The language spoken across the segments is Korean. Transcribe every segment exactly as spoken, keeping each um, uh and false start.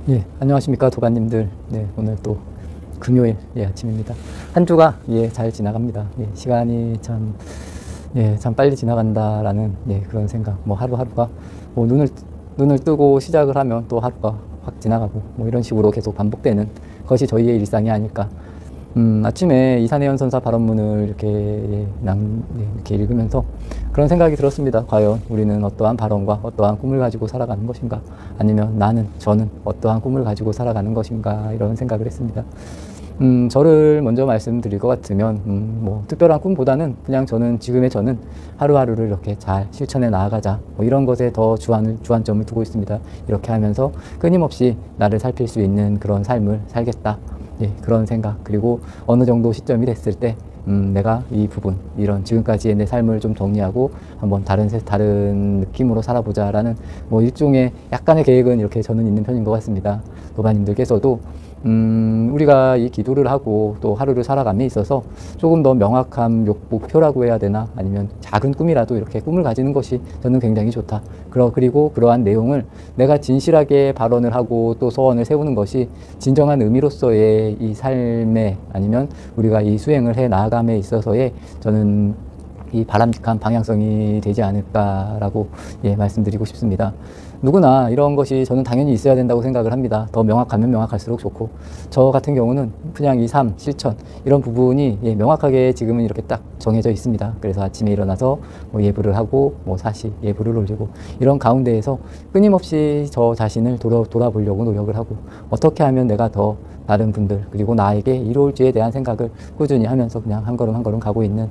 예, 안녕하십니까 도반님들. 네, 오늘 또 금요일 예, 아침입니다. 한 주가 예, 잘 지나갑니다. 예, 시간이 참, 예, 참 빨리 지나간다라는 예, 그런 생각. 뭐 하루하루가 뭐 눈을 눈을 뜨고 시작을 하면 또 하루가 확 지나가고 뭐 이런 식으로 계속 반복되는 것이 저희의 일상이 아닐까. 음, 아침에 이산해연 선사 발언문을 이렇게, 예, 낭, 예, 이렇게 읽으면서 그런 생각이 들었습니다. 과연 우리는 어떠한 발언과 어떠한 꿈을 가지고 살아가는 것인가? 아니면 나는, 저는 어떠한 꿈을 가지고 살아가는 것인가? 이런 생각을 했습니다. 음, 저를 먼저 말씀드릴 것 같으면, 음, 뭐, 특별한 꿈보다는 그냥 저는, 지금의 저는 하루하루를 이렇게 잘 실천해 나아가자. 뭐 이런 것에 더 주안을, 주안점을 두고 있습니다. 이렇게 하면서 끊임없이 나를 살필 수 있는 그런 삶을 살겠다. 예, 그런 생각. 그리고 어느 정도 시점이 됐을 때, 음, 내가 이 부분, 이런 지금까지의 내 삶을 좀 정리하고 한번 다른, 세, 다른 느낌으로 살아보자라는 뭐 일종의 약간의 계획은 이렇게 저는 있는 편인 것 같습니다. 도반님들께서도 음, 우리가 이 기도를 하고 또 하루를 살아감에 있어서 조금 더 명확한 목표라고 해야 되나, 아니면 작은 꿈이라도 이렇게 꿈을 가지는 것이 저는 굉장히 좋다. 그러, 그리고 그러한 내용을 내가 진실하게 발언을 하고 또 소원을 세우는 것이 진정한 의미로서의 이 삶에, 아니면 우리가 이 수행을 해 나아감에 있어서의 저는 이 바람직한 방향성이 되지 않을까라고 예, 말씀드리고 싶습니다. 누구나 이런 것이 저는 당연히 있어야 된다고 생각을 합니다. 더 명확하면 명확할수록 좋고, 저 같은 경우는 그냥 이 삶, 실천 이런 부분이 예, 명확하게 지금은 이렇게 딱 정해져 있습니다. 그래서 아침에 일어나서 뭐 예불을 하고 뭐 사시 예불을 올리고 이런 가운데에서 끊임없이 저 자신을 돌아, 돌아보려고 노력을 하고, 어떻게 하면 내가 더 다른 분들 그리고 나에게 이로울지에 대한 생각을 꾸준히 하면서 그냥 한 걸음 한 걸음 가고 있는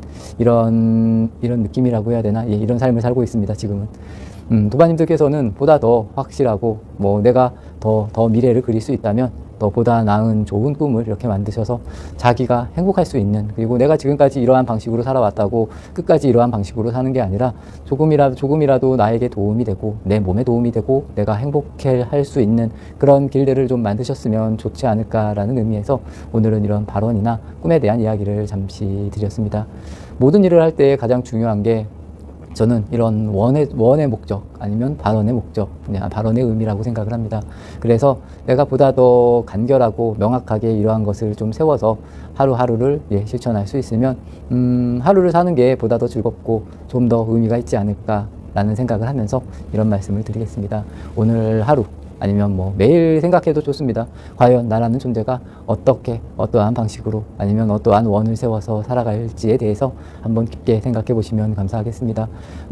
이런 이런 느낌이라고 해야 되나, 예, 이런 삶을 살고 있습니다. 지금은. 음, 도반님들께서는 보다 더 확실하고 뭐 내가 더, 더 미래를 그릴 수 있다면 더 보다 나은 좋은 꿈을 이렇게 만드셔서 자기가 행복할 수 있는, 그리고 내가 지금까지 이러한 방식으로 살아왔다고 끝까지 이러한 방식으로 사는 게 아니라 조금이라도 조금이라도 나에게 도움이 되고 내 몸에 도움이 되고 내가 행복해 할 수 있는 그런 길들을 좀 만드셨으면 좋지 않을까라는 의미에서 오늘은 이런 발언이나 꿈에 대한 이야기를 잠시 드렸습니다. 모든 일을 할 때 가장 중요한 게 저는 이런 원의, 원의 목적, 아니면 발언의 목적, 그냥 발언의 의미라고 생각을 합니다. 그래서 내가 보다 더 간결하고 명확하게 이러한 것을 좀 세워서 하루하루를 예, 실천할 수 있으면, 음, 하루를 사는 게 보다 더 즐겁고 좀 더 의미가 있지 않을까라는 생각을 하면서 이런 말씀을 드리겠습니다. 오늘 하루, 아니면 뭐 매일 생각해도 좋습니다. 과연 나라는 존재가 어떻게, 어떠한 방식으로, 아니면 어떠한 원을 세워서 살아갈지에 대해서 한번 깊게 생각해 보시면 감사하겠습니다.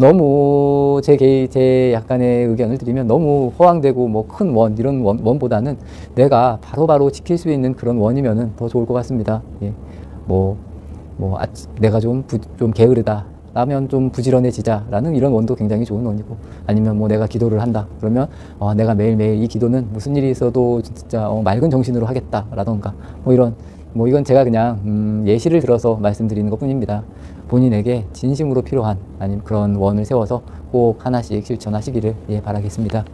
너무 제 개인, 제 약간의 의견을 드리면 너무 허황되고 뭐 큰 원, 이런 원, 원보다는 내가 바로바로 바로 지킬 수 있는 그런 원이면은 더 좋을 것 같습니다. 예. 뭐, 뭐, 아, 내가 좀, 부, 좀 게으르다. 라면 좀 부지런해지자라는 이런 원도 굉장히 좋은 원이고, 아니면 뭐 내가 기도를 한다 그러면 어, 내가 매일매일 이 기도는 무슨 일이 있어도 진짜 어, 맑은 정신으로 하겠다라던가, 뭐 이런, 뭐 이건 제가 그냥 음, 예시를 들어서 말씀드리는 것 뿐입니다. 본인에게 진심으로 필요한 아니면 그런 원을 세워서 꼭 하나씩 실천하시기를 예, 바라겠습니다.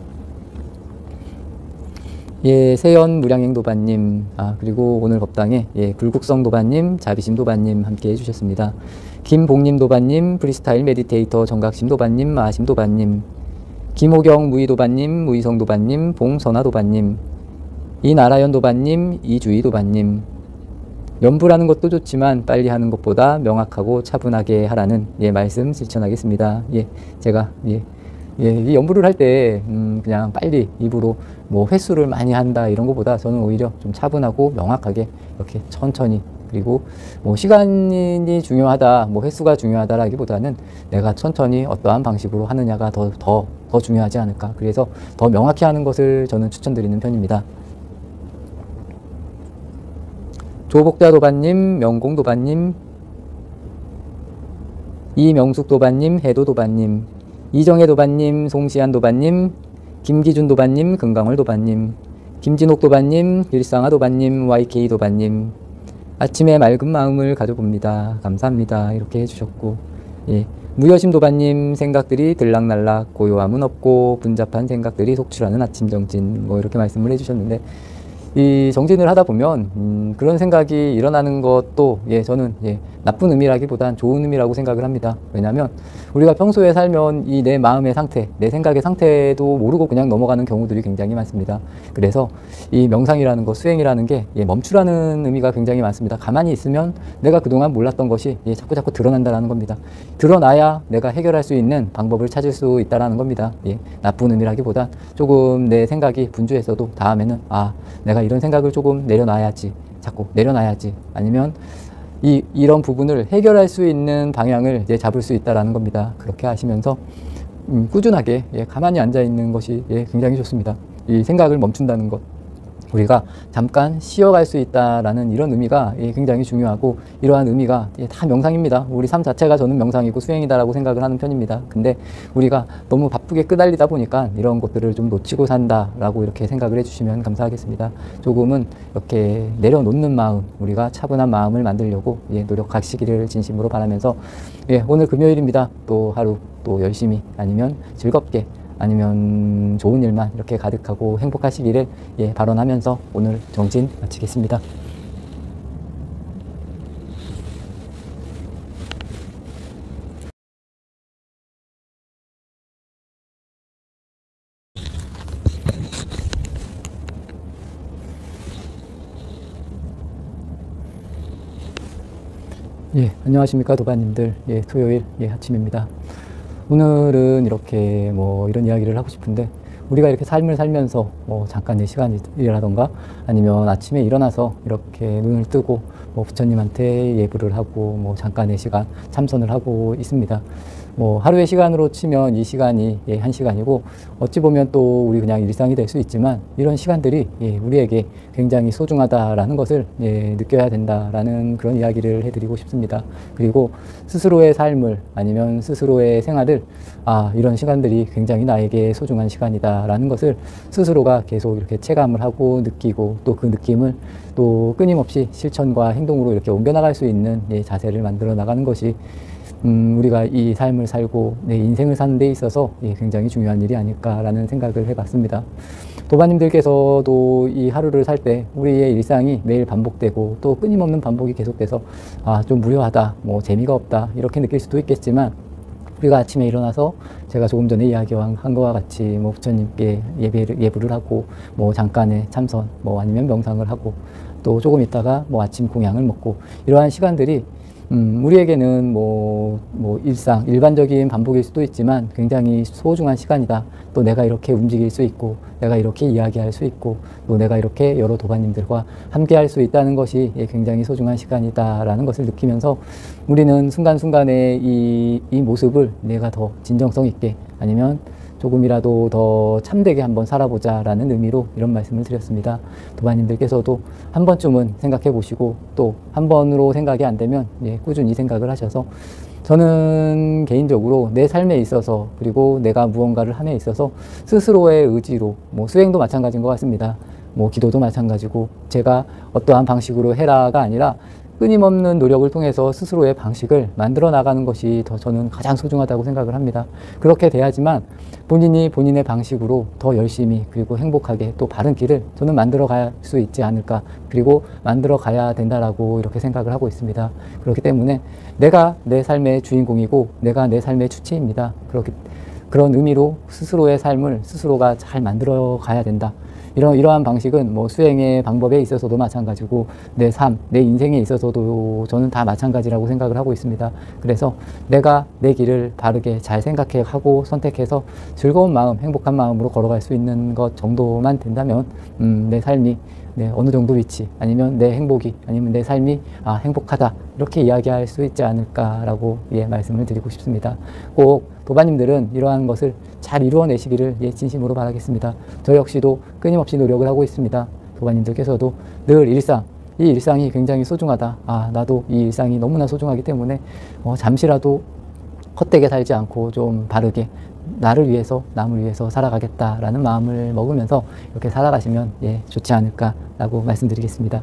예, 세연 무량행 도반님, 아, 그리고 오늘 법당에 예, 불국성 도반님, 자비심 도반님 함께 해주셨습니다. 김봉님 도반님, 프리스타일 메디테이터 정각심 도반님, 마심 도반님, 김호경 무의 도반님, 무의성 도반님, 봉선아 도반님, 이나라연 도반님, 이주희 도반님. 연부라는 것도 좋지만 빨리 하는 것보다 명확하고 차분하게 하라는 예, 말씀 실천하겠습니다. 예, 제가 예. 예, 이 연부를 할 때 음, 그냥 빨리 입으로 뭐 횟수를 많이 한다 이런 것보다 저는 오히려 좀 차분하고 명확하게 이렇게 천천히, 그리고 뭐 시간이 중요하다, 뭐 횟수가 중요하다라기보다는 내가 천천히 어떠한 방식으로 하느냐가 더, 더, 더 중요하지 않을까. 그래서 더 명확히 하는 것을 저는 추천드리는 편입니다. 조복자 도반님, 명공 도반님, 이명숙 도반님, 해도 도반님, 이정혜 도반님, 송시안 도반님, 김기준 도반님, 금강월 도반님, 김진옥 도반님, 일상아 도반님, 와이케이 도반님. 아침에 맑은 마음을 가져봅니다. 감사합니다. 이렇게 해주셨고, 예. 무여심 도반님, 생각들이 들락날락, 고요함은 없고 분잡한 생각들이 속출하는 아침 정진, 뭐 이렇게 말씀을 해주셨는데, 이 정진을 하다 보면 음, 그런 생각이 일어나는 것도 예 저는 예 나쁜 의미라기보단 좋은 의미라고 생각을 합니다. 왜냐하면 우리가 평소에 살면 이 내 마음의 상태, 내 생각의 상태도 모르고 그냥 넘어가는 경우들이 굉장히 많습니다. 그래서 이 명상이라는 것, 수행이라는 게 예, 멈추라는 의미가 굉장히 많습니다. 가만히 있으면 내가 그동안 몰랐던 것이 예, 자꾸 자꾸 드러난다는 겁니다. 드러나야 내가 해결할 수 있는 방법을 찾을 수 있다는 겁니다. 예, 나쁜 의미라기보단 조금 내 생각이 분주했어도 다음에는 아 내가 이런 생각을 조금 내려놔야지, 자꾸 내려놔야지, 아니면 이, 이런 부분을 해결할 수 있는 방향을 이제 잡을 수 있다는 겁니다. 그렇게 하시면서 음, 꾸준하게 예, 가만히 앉아 있는 것이 예, 굉장히 좋습니다. 이 생각을 멈춘다는 것, 우리가 잠깐 쉬어갈 수 있다라는 이런 의미가 예, 굉장히 중요하고, 이러한 의미가 예, 다 명상입니다. 우리 삶 자체가 저는 명상이고 수행이다라고 생각을 하는 편입니다. 근데 우리가 너무 바쁘게 끄달리다 보니까 이런 것들을 좀 놓치고 산다라고 이렇게 생각을 해주시면 감사하겠습니다. 조금은 이렇게 내려놓는 마음, 우리가 차분한 마음을 만들려고 예, 노력하시기를 진심으로 바라면서 예, 오늘 금요일입니다. 또 하루 또 열심히 아니면 즐겁게 아니면 좋은 일만 이렇게 가득하고 행복하시기를 예, 발언하면서 오늘 정진 마치겠습니다. 예, 안녕하십니까 도반님들. 예, 토요일 예, 아침입니다. 오늘은 이렇게 뭐 이런 이야기를 하고 싶은데, 우리가 이렇게 삶을 살면서 뭐 잠깐 내 시간이라던가 아니면 아침에 일어나서 이렇게 눈을 뜨고 뭐 부처님한테 예불을 하고 뭐 잠깐의 시간 참선을 하고 있습니다. 뭐 하루의 시간으로 치면 이 시간이 예, 한 시간이고, 어찌 보면 또 우리 그냥 일상이 될 수 있지만, 이런 시간들이 예, 우리에게 굉장히 소중하다라는 것을 예, 느껴야 된다라는 그런 이야기를 해드리고 싶습니다. 그리고 스스로의 삶을 아니면 스스로의 생활을 아 이런 시간들이 굉장히 나에게 소중한 시간이다라는 것을 스스로가 계속 이렇게 체감을 하고 느끼고, 또 그 느낌을 또 끊임없이 실천과 행동으로 이렇게 옮겨나갈 수 있는 예, 자세를 만들어 나가는 것이 음, 우리가 이 삶을 살고 내 인생을 사는 데 있어서 예, 굉장히 중요한 일이 아닐까라는 생각을 해봤습니다. 도반님들께서도 이 하루를 살 때 우리의 일상이 매일 반복되고 또 끊임없는 반복이 계속돼서 아, 좀 무료하다, 뭐 재미가 없다 이렇게 느낄 수도 있겠지만, 우리가 아침에 일어나서 제가 조금 전에 이야기한 것과 같이 뭐 부처님께 예배를, 예불을 하고 뭐 잠깐의 참선, 뭐 아니면 명상을 하고 또 조금 있다가 뭐 아침 공양을 먹고, 이러한 시간들이 음, 우리에게는 뭐, 뭐, 일상, 일반적인 반복일 수도 있지만 굉장히 소중한 시간이다. 또 내가 이렇게 움직일 수 있고, 내가 이렇게 이야기할 수 있고, 또 내가 이렇게 여러 도반님들과 함께 할 수 있다는 것이 굉장히 소중한 시간이다라는 것을 느끼면서, 우리는 순간순간의 이, 이 모습을 내가 더 진정성 있게 아니면 조금이라도 더 참되게 한번 살아보자 라는 의미로 이런 말씀을 드렸습니다. 도반님들께서도 한 번쯤은 생각해 보시고, 또 한 번으로 생각이 안 되면 예, 꾸준히 생각을 하셔서, 저는 개인적으로 내 삶에 있어서, 그리고 내가 무언가를 함에 있어서 스스로의 의지로, 뭐 수행도 마찬가지인 것 같습니다. 뭐 기도도 마찬가지고, 제가 어떠한 방식으로 해라가 아니라 끊임없는 노력을 통해서 스스로의 방식을 만들어 나가는 것이 더 저는 가장 소중하다고 생각을 합니다. 그렇게 돼야지만 본인이 본인의 방식으로 더 열심히 그리고 행복하게 또 바른 길을 저는 만들어 갈 수 있지 않을까, 그리고 만들어 가야 된다라고 이렇게 생각을 하고 있습니다. 그렇기 때문에 내가 내 삶의 주인공이고 내가 내 삶의 주체입니다. 그렇기, 그런 의미로 스스로의 삶을 스스로가 잘 만들어 가야 된다. 이런, 이러한 방식은 뭐 수행의 방법에 있어서도 마찬가지고, 내 삶, 내 인생에 있어서도 저는 다 마찬가지라고 생각을 하고 있습니다. 그래서 내가 내 길을 바르게 잘 생각하고 선택해서 즐거운 마음, 행복한 마음으로 걸어갈 수 있는 것 정도만 된다면, 음, 내 삶이 네, 어느 정도 위치, 아니면 내 행복이, 아니면 내 삶이 아, 행복하다, 이렇게 이야기할 수 있지 않을까라고 예, 말씀을 드리고 싶습니다. 꼭 도반님들은 이러한 것을 잘 이루어내시기를 예, 진심으로 바라겠습니다. 저 역시도 끊임없이 노력을 하고 있습니다. 도반님들께서도 늘 일상, 이 일상이 굉장히 소중하다. 아, 나도 이 일상이 너무나 소중하기 때문에 어, 잠시라도 헛되게 살지 않고 좀 바르게 나를 위해서, 남을 위해서 살아가겠다라는 마음을 먹으면서 이렇게 살아가시면 예, 좋지 않을까라고 말씀드리겠습니다.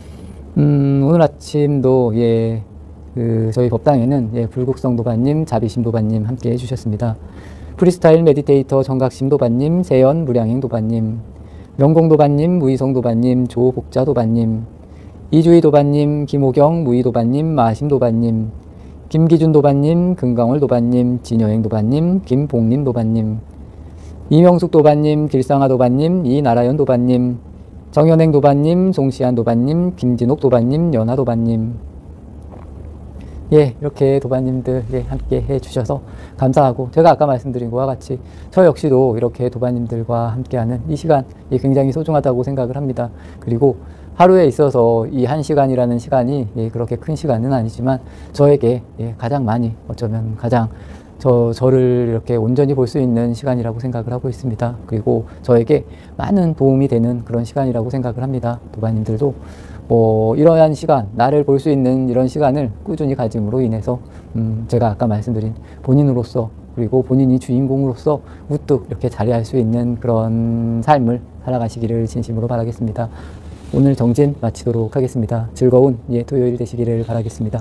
음, 오늘 아침도 예, 그 저희 법당에는 예, 불국성 도반님, 자비심 도반님 함께 해주셨습니다. 프리스타일 메디테이터 정각심 도반님, 세연 무량행 도반님, 명공도반님, 무이성도반님, 조복자도반님, 이주희도반님, 김호경, 무이도반님, 마심도반님, 김기준도반님, 금강월도반님, 진여행도반님, 김봉림도반님, 이명숙도반님, 길상아도반님, 이나라연도반님, 정현행도반님, 송시안도반님, 김진옥도반님, 연하도반님. 예, 이렇게 도반님들 예, 함께 해주셔서 감사하고, 제가 아까 말씀드린 것과 같이 저 역시도 이렇게 도반님들과 함께하는 이 시간 예, 굉장히 소중하다고 생각을 합니다. 그리고 하루에 있어서 이 한 시간이라는 시간이 예, 그렇게 큰 시간은 아니지만 저에게 예, 가장 많이, 어쩌면 가장 저, 저를 이렇게 온전히 볼 수 있는 시간이라고 생각을 하고 있습니다. 그리고 저에게 많은 도움이 되는 그런 시간이라고 생각을 합니다. 도반님들도 뭐 이러한 시간, 나를 볼 수 있는 이런 시간을 꾸준히 가짐으로 인해서 음, 제가 아까 말씀드린 본인으로서, 그리고 본인이 주인공으로서 우뚝 이렇게 자리할 수 있는 그런 삶을 살아가시기를 진심으로 바라겠습니다. 오늘 정진 마치도록 하겠습니다. 즐거운 예, 토요일 되시기를 바라겠습니다.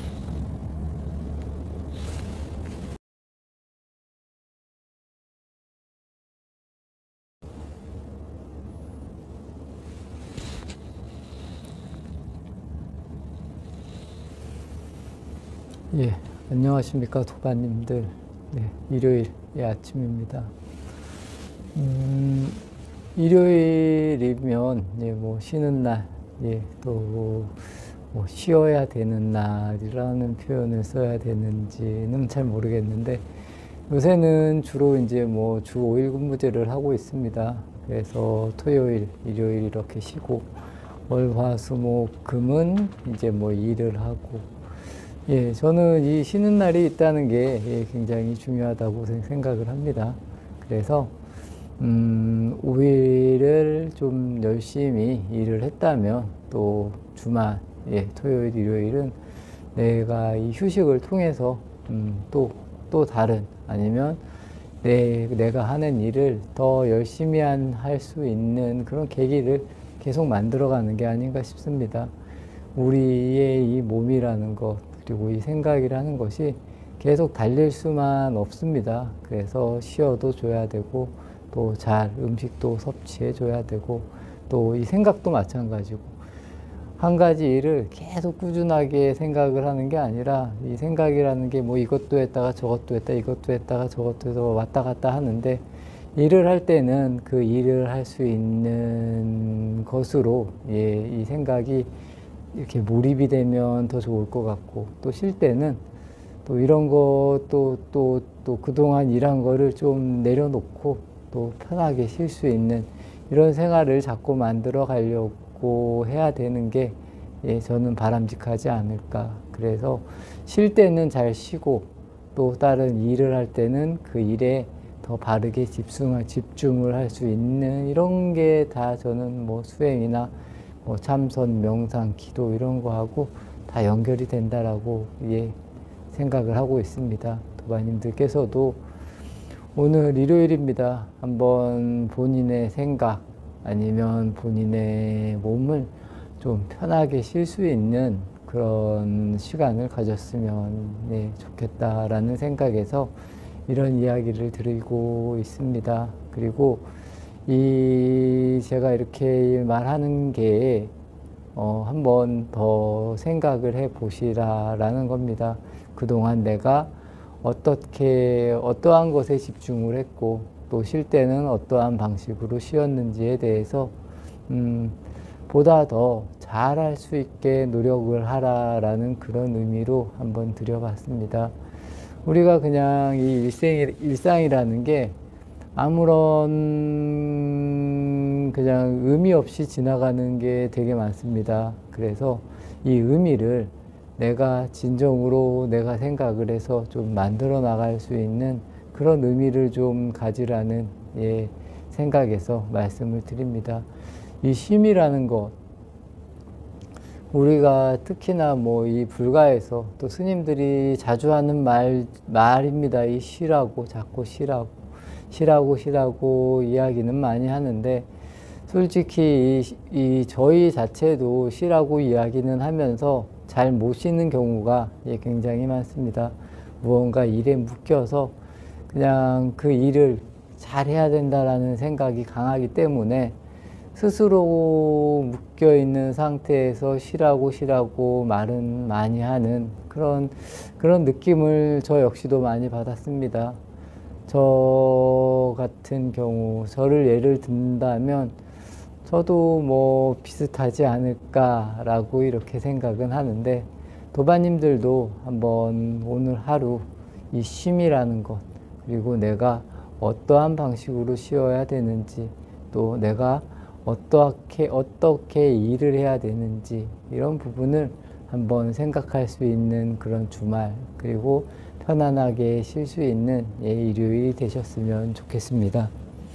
예, 안녕하십니까 도반님들. 네, 일요일의 아침입니다. 음, 일요일이면 예, 뭐 쉬는 날, 예, 또 뭐 쉬어야 되는 날이라는 표현을 써야 되는지는 잘 모르겠는데, 요새는 주로 이제 뭐 주 오 일 근무제를 하고 있습니다. 그래서 토요일, 일요일 이렇게 쉬고, 월, 화, 수, 목, 금은 이제 뭐 일을 하고, 예, 저는 이 쉬는 날이 있다는 게 예, 굉장히 중요하다고 생각을 합니다. 그래서 음, 오 일을 좀 열심히 일을 했다면 또 주말, 예, 토요일, 일요일은 내가 이 휴식을 통해서 음, 또, 또 다른, 아니면 내, 내가 하는 일을 더 열심히 할 수 있는 그런 계기를 계속 만들어가는 게 아닌가 싶습니다. 우리의 이 몸이라는 것, 그리고 이 생각이라는 것이 계속 달릴 수만 없습니다. 그래서 쉬어도 줘야 되고, 또 잘 음식도 섭취해 줘야 되고, 또 이 생각도 마찬가지고, 한 가지 일을 계속 꾸준하게 생각을 하는 게 아니라, 이 생각이라는 게 뭐 이것도 했다가 저것도 했다, 이것도 했다가 저것도 해서 왔다 갔다 하는데, 일을 할 때는 그 일을 할 수 있는 것으로 예, 이 생각이 이렇게 몰입이 되면 더 좋을 것 같고, 또 쉴 때는 또 이런 거, 또, 또, 또 그동안 일한 거를 좀 내려놓고 또 편하게 쉴 수 있는 이런 생활을 자꾸 만들어 가려고 해야 되는 게 예, 저는 바람직하지 않을까. 그래서 쉴 때는 잘 쉬고, 또 다른 일을 할 때는 그 일에 더 바르게 집중을, 집중을 할 수 있는 이런 게 다 저는 뭐 수행이나 뭐 참선, 명상, 기도 이런 거하고 다 연결이 된다라고 예, 생각을 하고 있습니다. 도반님들께서도 오늘 일요일입니다. 한번 본인의 생각, 아니면 본인의 몸을 좀 편하게 쉴 수 있는 그런 시간을 가졌으면 예, 좋겠다라는 생각에서 이런 이야기를 드리고 있습니다. 그리고 이 제가 이렇게 말하는 게 어, 한번 더 생각을 해 보시라라는 겁니다. 그동안 내가 어떻게 어떠한 것에 집중을 했고, 또 쉴 때는 어떠한 방식으로 쉬었는지에 대해서 음, 보다 더 잘할 수 있게 노력을 하라라는 그런 의미로 한번 드려봤습니다. 우리가 그냥 이 일생, 일상이라는 게 아무런 그냥 의미 없이 지나가는 게 되게 많습니다. 그래서 이 의미를 내가 진정으로 내가 생각을 해서 좀 만들어 나갈 수 있는 그런 의미를 좀 가지라는 예, 생각에서 말씀을 드립니다. 이 쉼이라는 것, 우리가 특히나 뭐 이 불가에서 또 스님들이 자주 하는 말, 말입니다. 이 쉬라고, 자꾸 쉬라고, 쉬라고, 쉬라고 이야기는 많이 하는데, 솔직히 이, 이 저희 자체도 쉬라고 이야기는 하면서 잘 못 쉬는 경우가 예, 굉장히 많습니다. 무언가 일에 묶여서 그냥 그 일을 잘 해야 된다라는 생각이 강하기 때문에 스스로 묶여있는 상태에서 쉬라고 쉬라고 말은 많이 하는 그런, 그런 느낌을 저 역시도 많이 받았습니다. 저 같은 경우, 저를 예를 든다면 저도 뭐 비슷하지 않을까라고 이렇게 생각은 하는데, 도반님들도 한번 오늘 하루 이 쉼이라는 것, 그리고 내가 어떠한 방식으로 쉬어야 되는지, 또 내가 어떻게 어떻게 일을 해야 되는지, 이런 부분을 한번 생각할 수 있는 그런 주말, 그리고 편안하게 쉴 수 있는 예, 일요일이 되셨으면 좋겠습니다.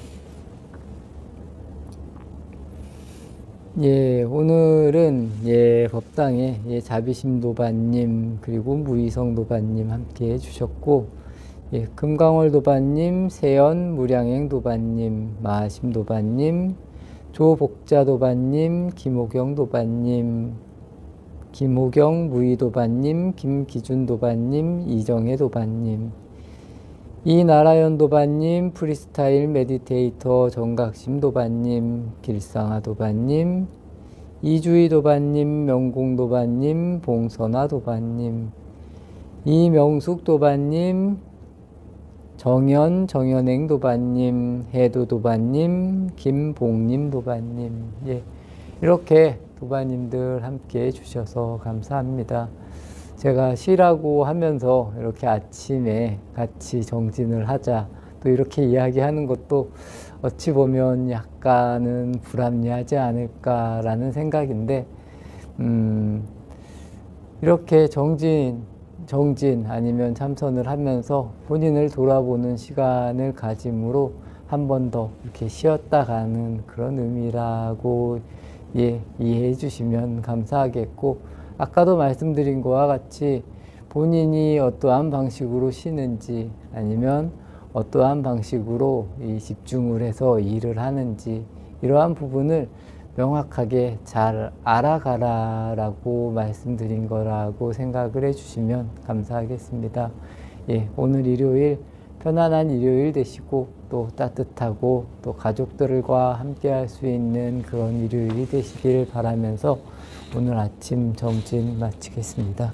예, 오늘은 예, 법당에 예, 자비심 도반님 그리고 무의성 도반님 함께 해주셨고, 예, 금강월 도반님, 세연 무량행 도반님, 마심 도반님, 조복자 도반님, 김호경 도반님, 김호경 무의 도반님, 김기준 도반님, 이정혜 도반님, 이나라연 도반님, 프리스타일 메디테이터 정각심 도반님, 길상아 도반님, 이주희 도반님, 명공 도반님, 봉선아 도반님, 이명숙 도반님, 정연, 정연행 도반님, 해도 도반님, 김봉님 도반님, 예, 이렇게 도반님들 함께 해주셔서 감사합니다. 제가 쉬라고 하면서 이렇게 아침에 같이 정진을 하자, 또 이렇게 이야기하는 것도 어찌 보면 약간은 불합리하지 않을까라는 생각인데, 음, 이렇게 정진, 정진 아니면 참선을 하면서 본인을 돌아보는 시간을 가짐으로 한 번 더 이렇게 쉬었다 가는 그런 의미라고 예, 이해해 주시면 감사하겠고, 아까도 말씀드린 것과 같이 본인이 어떠한 방식으로 쉬는지, 아니면 어떠한 방식으로 이 집중을 해서 일을 하는지, 이러한 부분을 명확하게 잘 알아가라라고 말씀드린 거라고 생각을 해주시면 감사하겠습니다. 예, 오늘 일요일 편안한 일요일 되시고, 또 따뜻하고 또 가족들과 함께 할 수 있는 그런 일요일이 되시길 바라면서 오늘 아침 정진 마치겠습니다.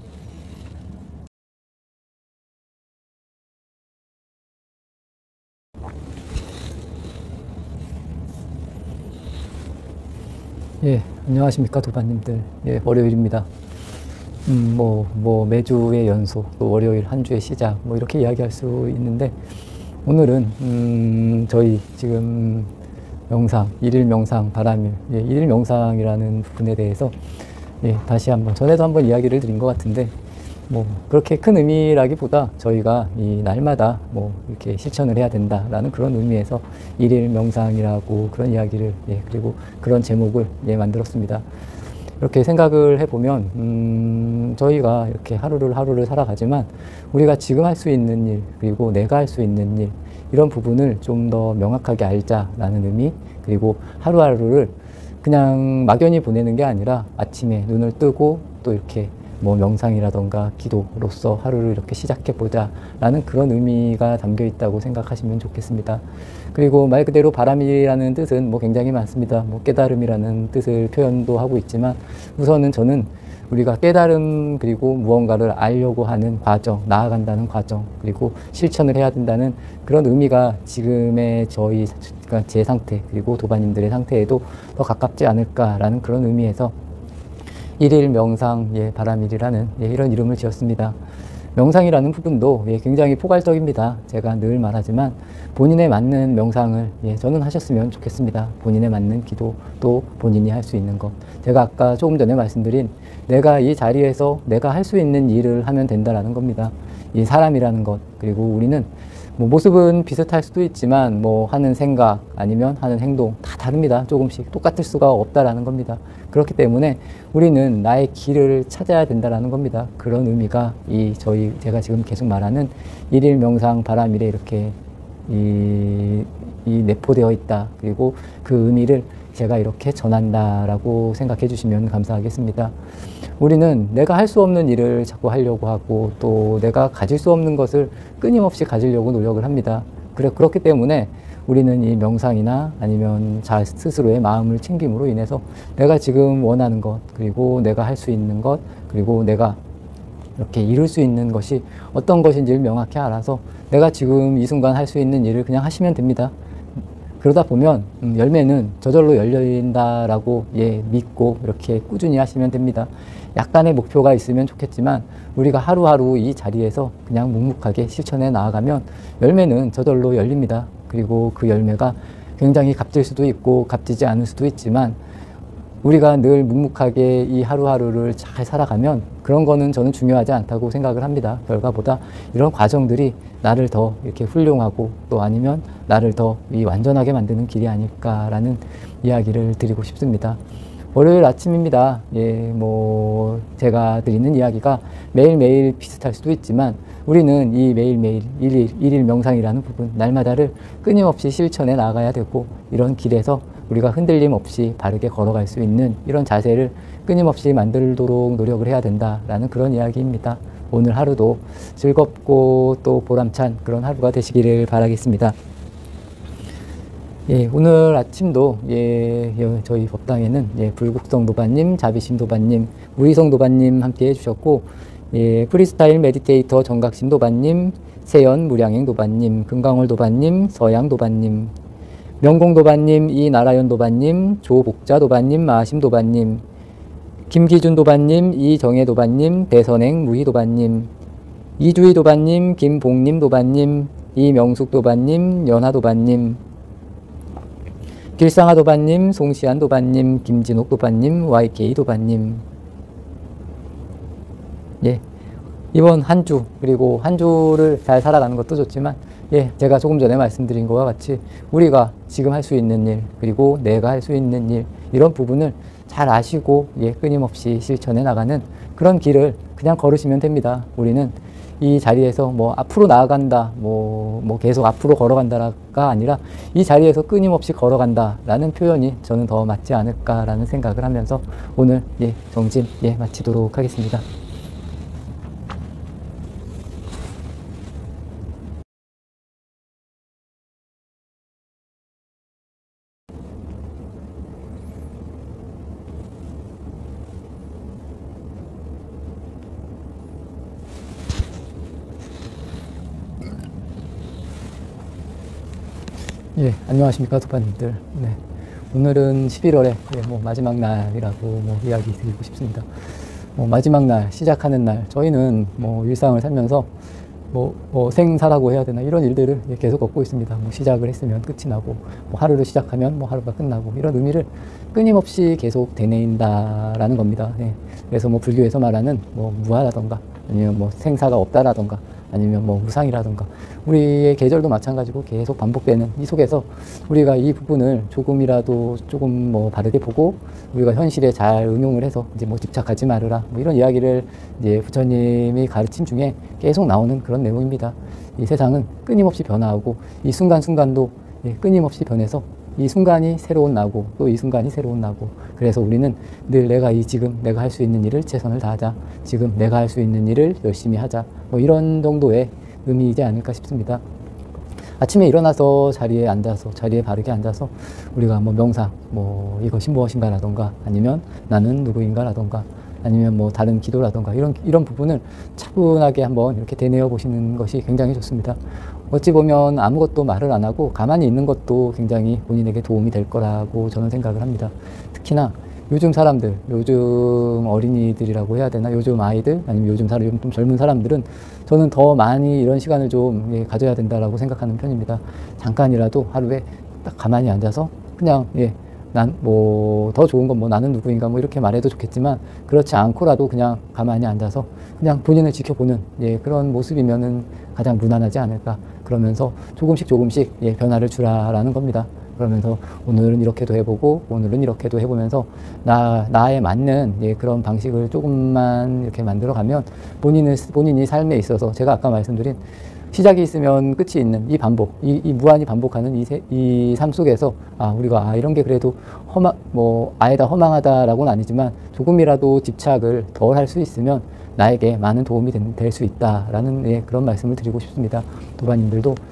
예, 안녕하십니까 도반님들. 예, 월요일입니다. 음, 뭐, 뭐 매주의 연속, 또 월요일 한 주의 시작, 뭐 이렇게 이야기할 수 있는데, 오늘은 음, 저희 지금 명상, 일일 명상 바람일, 예, 일일 명상이라는 부분에 대해서 예, 다시 한번, 전에도 한번 이야기를 드린 것 같은데, 뭐 그렇게 큰 의미라기보다 저희가 이 날마다 뭐 이렇게 실천을 해야 된다라는 그런 의미에서 일일 명상이라고 그런 이야기를, 예, 그리고 그런 제목을 예, 만들었습니다. 이렇게 생각을 해보면 음, 저희가 이렇게 하루를 하루를 살아가지만 우리가 지금 할 수 있는 일, 그리고 내가 할 수 있는 일, 이런 부분을 좀 더 명확하게 알자라는 의미, 그리고 하루하루를 그냥 막연히 보내는 게 아니라 아침에 눈을 뜨고 또 이렇게 뭐 명상이라던가 기도로서 하루를 이렇게 시작해보자 라는 그런 의미가 담겨 있다고 생각하시면 좋겠습니다. 그리고 말 그대로 바람이라는 뜻은 뭐 굉장히 많습니다. 뭐 깨달음이라는 뜻을 표현도 하고 있지만, 우선은 저는 우리가 깨달음, 그리고 무언가를 알려고 하는 과정, 나아간다는 과정, 그리고 실천을 해야 된다는 그런 의미가 지금의 저희, 그러니까 제 상태, 그리고 도반님들의 상태에도 더 가깝지 않을까라는 그런 의미에서 일일 명상, 예, 바람일이라는 예, 이런 이름을 지었습니다. 명상이라는 부분도 예, 굉장히 포괄적입니다. 제가 늘 말하지만 본인에 맞는 명상을 예, 저는 하셨으면 좋겠습니다. 본인에 맞는 기도, 또 본인이 할 수 있는 것. 제가 아까 조금 전에 말씀드린 내가 이 자리에서 내가 할 수 있는 일을 하면 된다라는 겁니다. 이 사람이라는 것, 그리고 우리는 뭐 모습은 비슷할 수도 있지만 뭐 하는 생각 아니면 하는 행동 다 다릅니다. 조금씩 똑같을 수가 없다라는 겁니다. 그렇기 때문에 우리는 나의 길을 찾아야 된다라는 겁니다. 그런 의미가 이 저희 제가 지금 계속 말하는 일일 명상 바람일에 이렇게 이, 이 내포되어 있다. 그리고 그 의미를 제가 이렇게 전한다라고 생각해 주시면 감사하겠습니다. 우리는 내가 할 수 없는 일을 자꾸 하려고 하고, 또 내가 가질 수 없는 것을 끊임없이 가지려고 노력을 합니다. 그래, 그렇기 때문에 우리는 이 명상이나 아니면 자 스스로의 마음을 챙김으로 인해서 내가 지금 원하는 것, 그리고 내가 할 수 있는 것, 그리고 내가 이렇게 이룰 수 있는 것이 어떤 것인지를 명확히 알아서 내가 지금 이 순간 할 수 있는 일을 그냥 하시면 됩니다. 그러다 보면 음, 열매는 저절로 열린다라고 예, 믿고 이렇게 꾸준히 하시면 됩니다. 약간의 목표가 있으면 좋겠지만 우리가 하루하루 이 자리에서 그냥 묵묵하게 실천해 나아가면 열매는 저절로 열립니다. 그리고 그 열매가 굉장히 값질 수도 있고 값지지 않을 수도 있지만 우리가 늘 묵묵하게 이 하루하루를 잘 살아가면 그런 거는 저는 중요하지 않다고 생각을 합니다. 결과보다 이런 과정들이 나를 더 이렇게 훌륭하고 또 아니면 나를 더 이 완전하게 만드는 길이 아닐까라는 이야기를 드리고 싶습니다. 월요일 아침입니다. 예, 뭐 제가 드리는 이야기가 매일매일 비슷할 수도 있지만 우리는 이 매일매일 일일, 일일 명상이라는 부분, 날마다를 끊임없이 실천해 나가야 되고 이런 길에서 우리가 흔들림 없이 바르게 걸어갈 수 있는 이런 자세를 끊임없이 만들도록 노력을 해야 된다라는 그런 이야기입니다. 오늘 하루도 즐겁고 또 보람찬 그런 하루가 되시기를 바라겠습니다. 예, 오늘 아침도 예, 저희 법당에는 예, 불국성 도반님, 자비신 도반님, 무의성 도반님 함께 해주셨고 예, 프리스타일 메디테이터 정각신 도반님, 세연 무량행 도반님, 금강월 도반님, 서양 도반님, 명공 도반님, 이나라연 도반님, 조복자 도반님, 마심 도반님, 김기준 도반님, 이정혜 도반님, 배선행 무희 도반님, 이주희 도반님, 김봉님 도반님, 이명숙 도반님, 연하 도반님, 길상하 도반님, 송시안 도반님, 김진옥 도반님, 와이케이 도반님. 예, 이번 한 주 그리고 한 주를 잘 살아가는 것도 좋지만 예, 제가 조금 전에 말씀드린 것과 같이 우리가 지금 할 수 있는 일 그리고 내가 할 수 있는 일 이런 부분을 잘 아시고 예, 끊임없이 실천해 나가는 그런 길을 그냥 걸으시면 됩니다. 우리는 이 자리에서 뭐 앞으로 나아간다, 뭐, 뭐 계속 앞으로 걸어간다가 아니라 이 자리에서 끊임없이 걸어간다라는 표현이 저는 더 맞지 않을까라는 생각을 하면서 오늘 예, 정진 예, 마치도록 하겠습니다. 예, 안녕하십니까, 도파님들. 네. 오늘은 십일월의 예, 뭐 마지막 날이라고 뭐 이야기 드리고 싶습니다. 뭐 마지막 날, 시작하는 날, 저희는 뭐 일상을 살면서 뭐, 뭐 생사라고 해야 되나 이런 일들을 예, 계속 겪고 있습니다. 뭐 시작을 했으면 끝이 나고, 뭐 하루를 시작하면 뭐 하루가 끝나고 이런 의미를 끊임없이 계속 되뇌인다라는 겁니다. 예. 그래서 뭐 불교에서 말하는 뭐 무아라던가 아니면 뭐 생사가 없다라던가 아니면 뭐 무상이라던가 우리의 계절도 마찬가지고 계속 반복되는 이 속에서 우리가 이 부분을 조금이라도 조금 뭐 바르게 보고 우리가 현실에 잘 응용을 해서 이제 뭐 집착하지 말으라 뭐 이런 이야기를 이제 부처님이 가르친 중에 계속 나오는 그런 내용입니다. 이 세상은 끊임없이 변화하고 이 순간순간도 끊임없이 변해서 이 순간이 새로운 나고 또 이 순간이 새로운 나고 그래서 우리는 늘 내가 이 지금 내가 할 수 있는 일을 최선을 다하자 지금 내가 할 수 있는 일을 열심히 하자 뭐 이런 정도의 의미이지 않을까 싶습니다. 아침에 일어나서 자리에 앉아서 자리에 바르게 앉아서 우리가 뭐 명상 뭐 이것이 무엇인가라던가 아니면 나는 누구인가라던가 아니면 뭐 다른 기도라던가 이런 이런 부분을 차분하게 한번 이렇게 되뇌어 보시는 것이 굉장히 좋습니다. 어찌 보면 아무것도 말을 안 하고 가만히 있는 것도 굉장히 본인에게 도움이 될 거라고 저는 생각을 합니다. 특히나 요즘 사람들, 요즘 어린이들이라고 해야 되나, 요즘 아이들, 아니면 요즘 사람, 요즘 좀 젊은 사람들은 저는 더 많이 이런 시간을 좀 예, 가져야 된다라고 생각하는 편입니다. 잠깐이라도 하루에 딱 가만히 앉아서 그냥 예, 난 뭐 더 좋은 건 뭐 나는 누구인가 뭐 이렇게 말해도 좋겠지만 그렇지 않고라도 그냥 가만히 앉아서 그냥 본인을 지켜보는 예, 그런 모습이면은 가장 무난하지 않을까. 그러면서 조금씩 조금씩 예, 변화를 주라라는 겁니다. 그러면서 오늘은 이렇게도 해보고 오늘은 이렇게도 해보면서 나, 나에 맞는 예, 그런 방식을 조금만 이렇게 만들어가면 본인의, 본인이 삶에 있어서 제가 아까 말씀드린 시작이 있으면 끝이 있는 이 반복, 이, 이 무한히 반복하는 이, 이 삶 속에서 아, 우리가 아, 이런 게 그래도 허망, 뭐, 아예다 허망하다라고는 아니지만 조금이라도 집착을 덜 할 수 있으면 나에게 많은 도움이 될 수 있다라는 예, 그런 말씀을 드리고 싶습니다. 도반님들도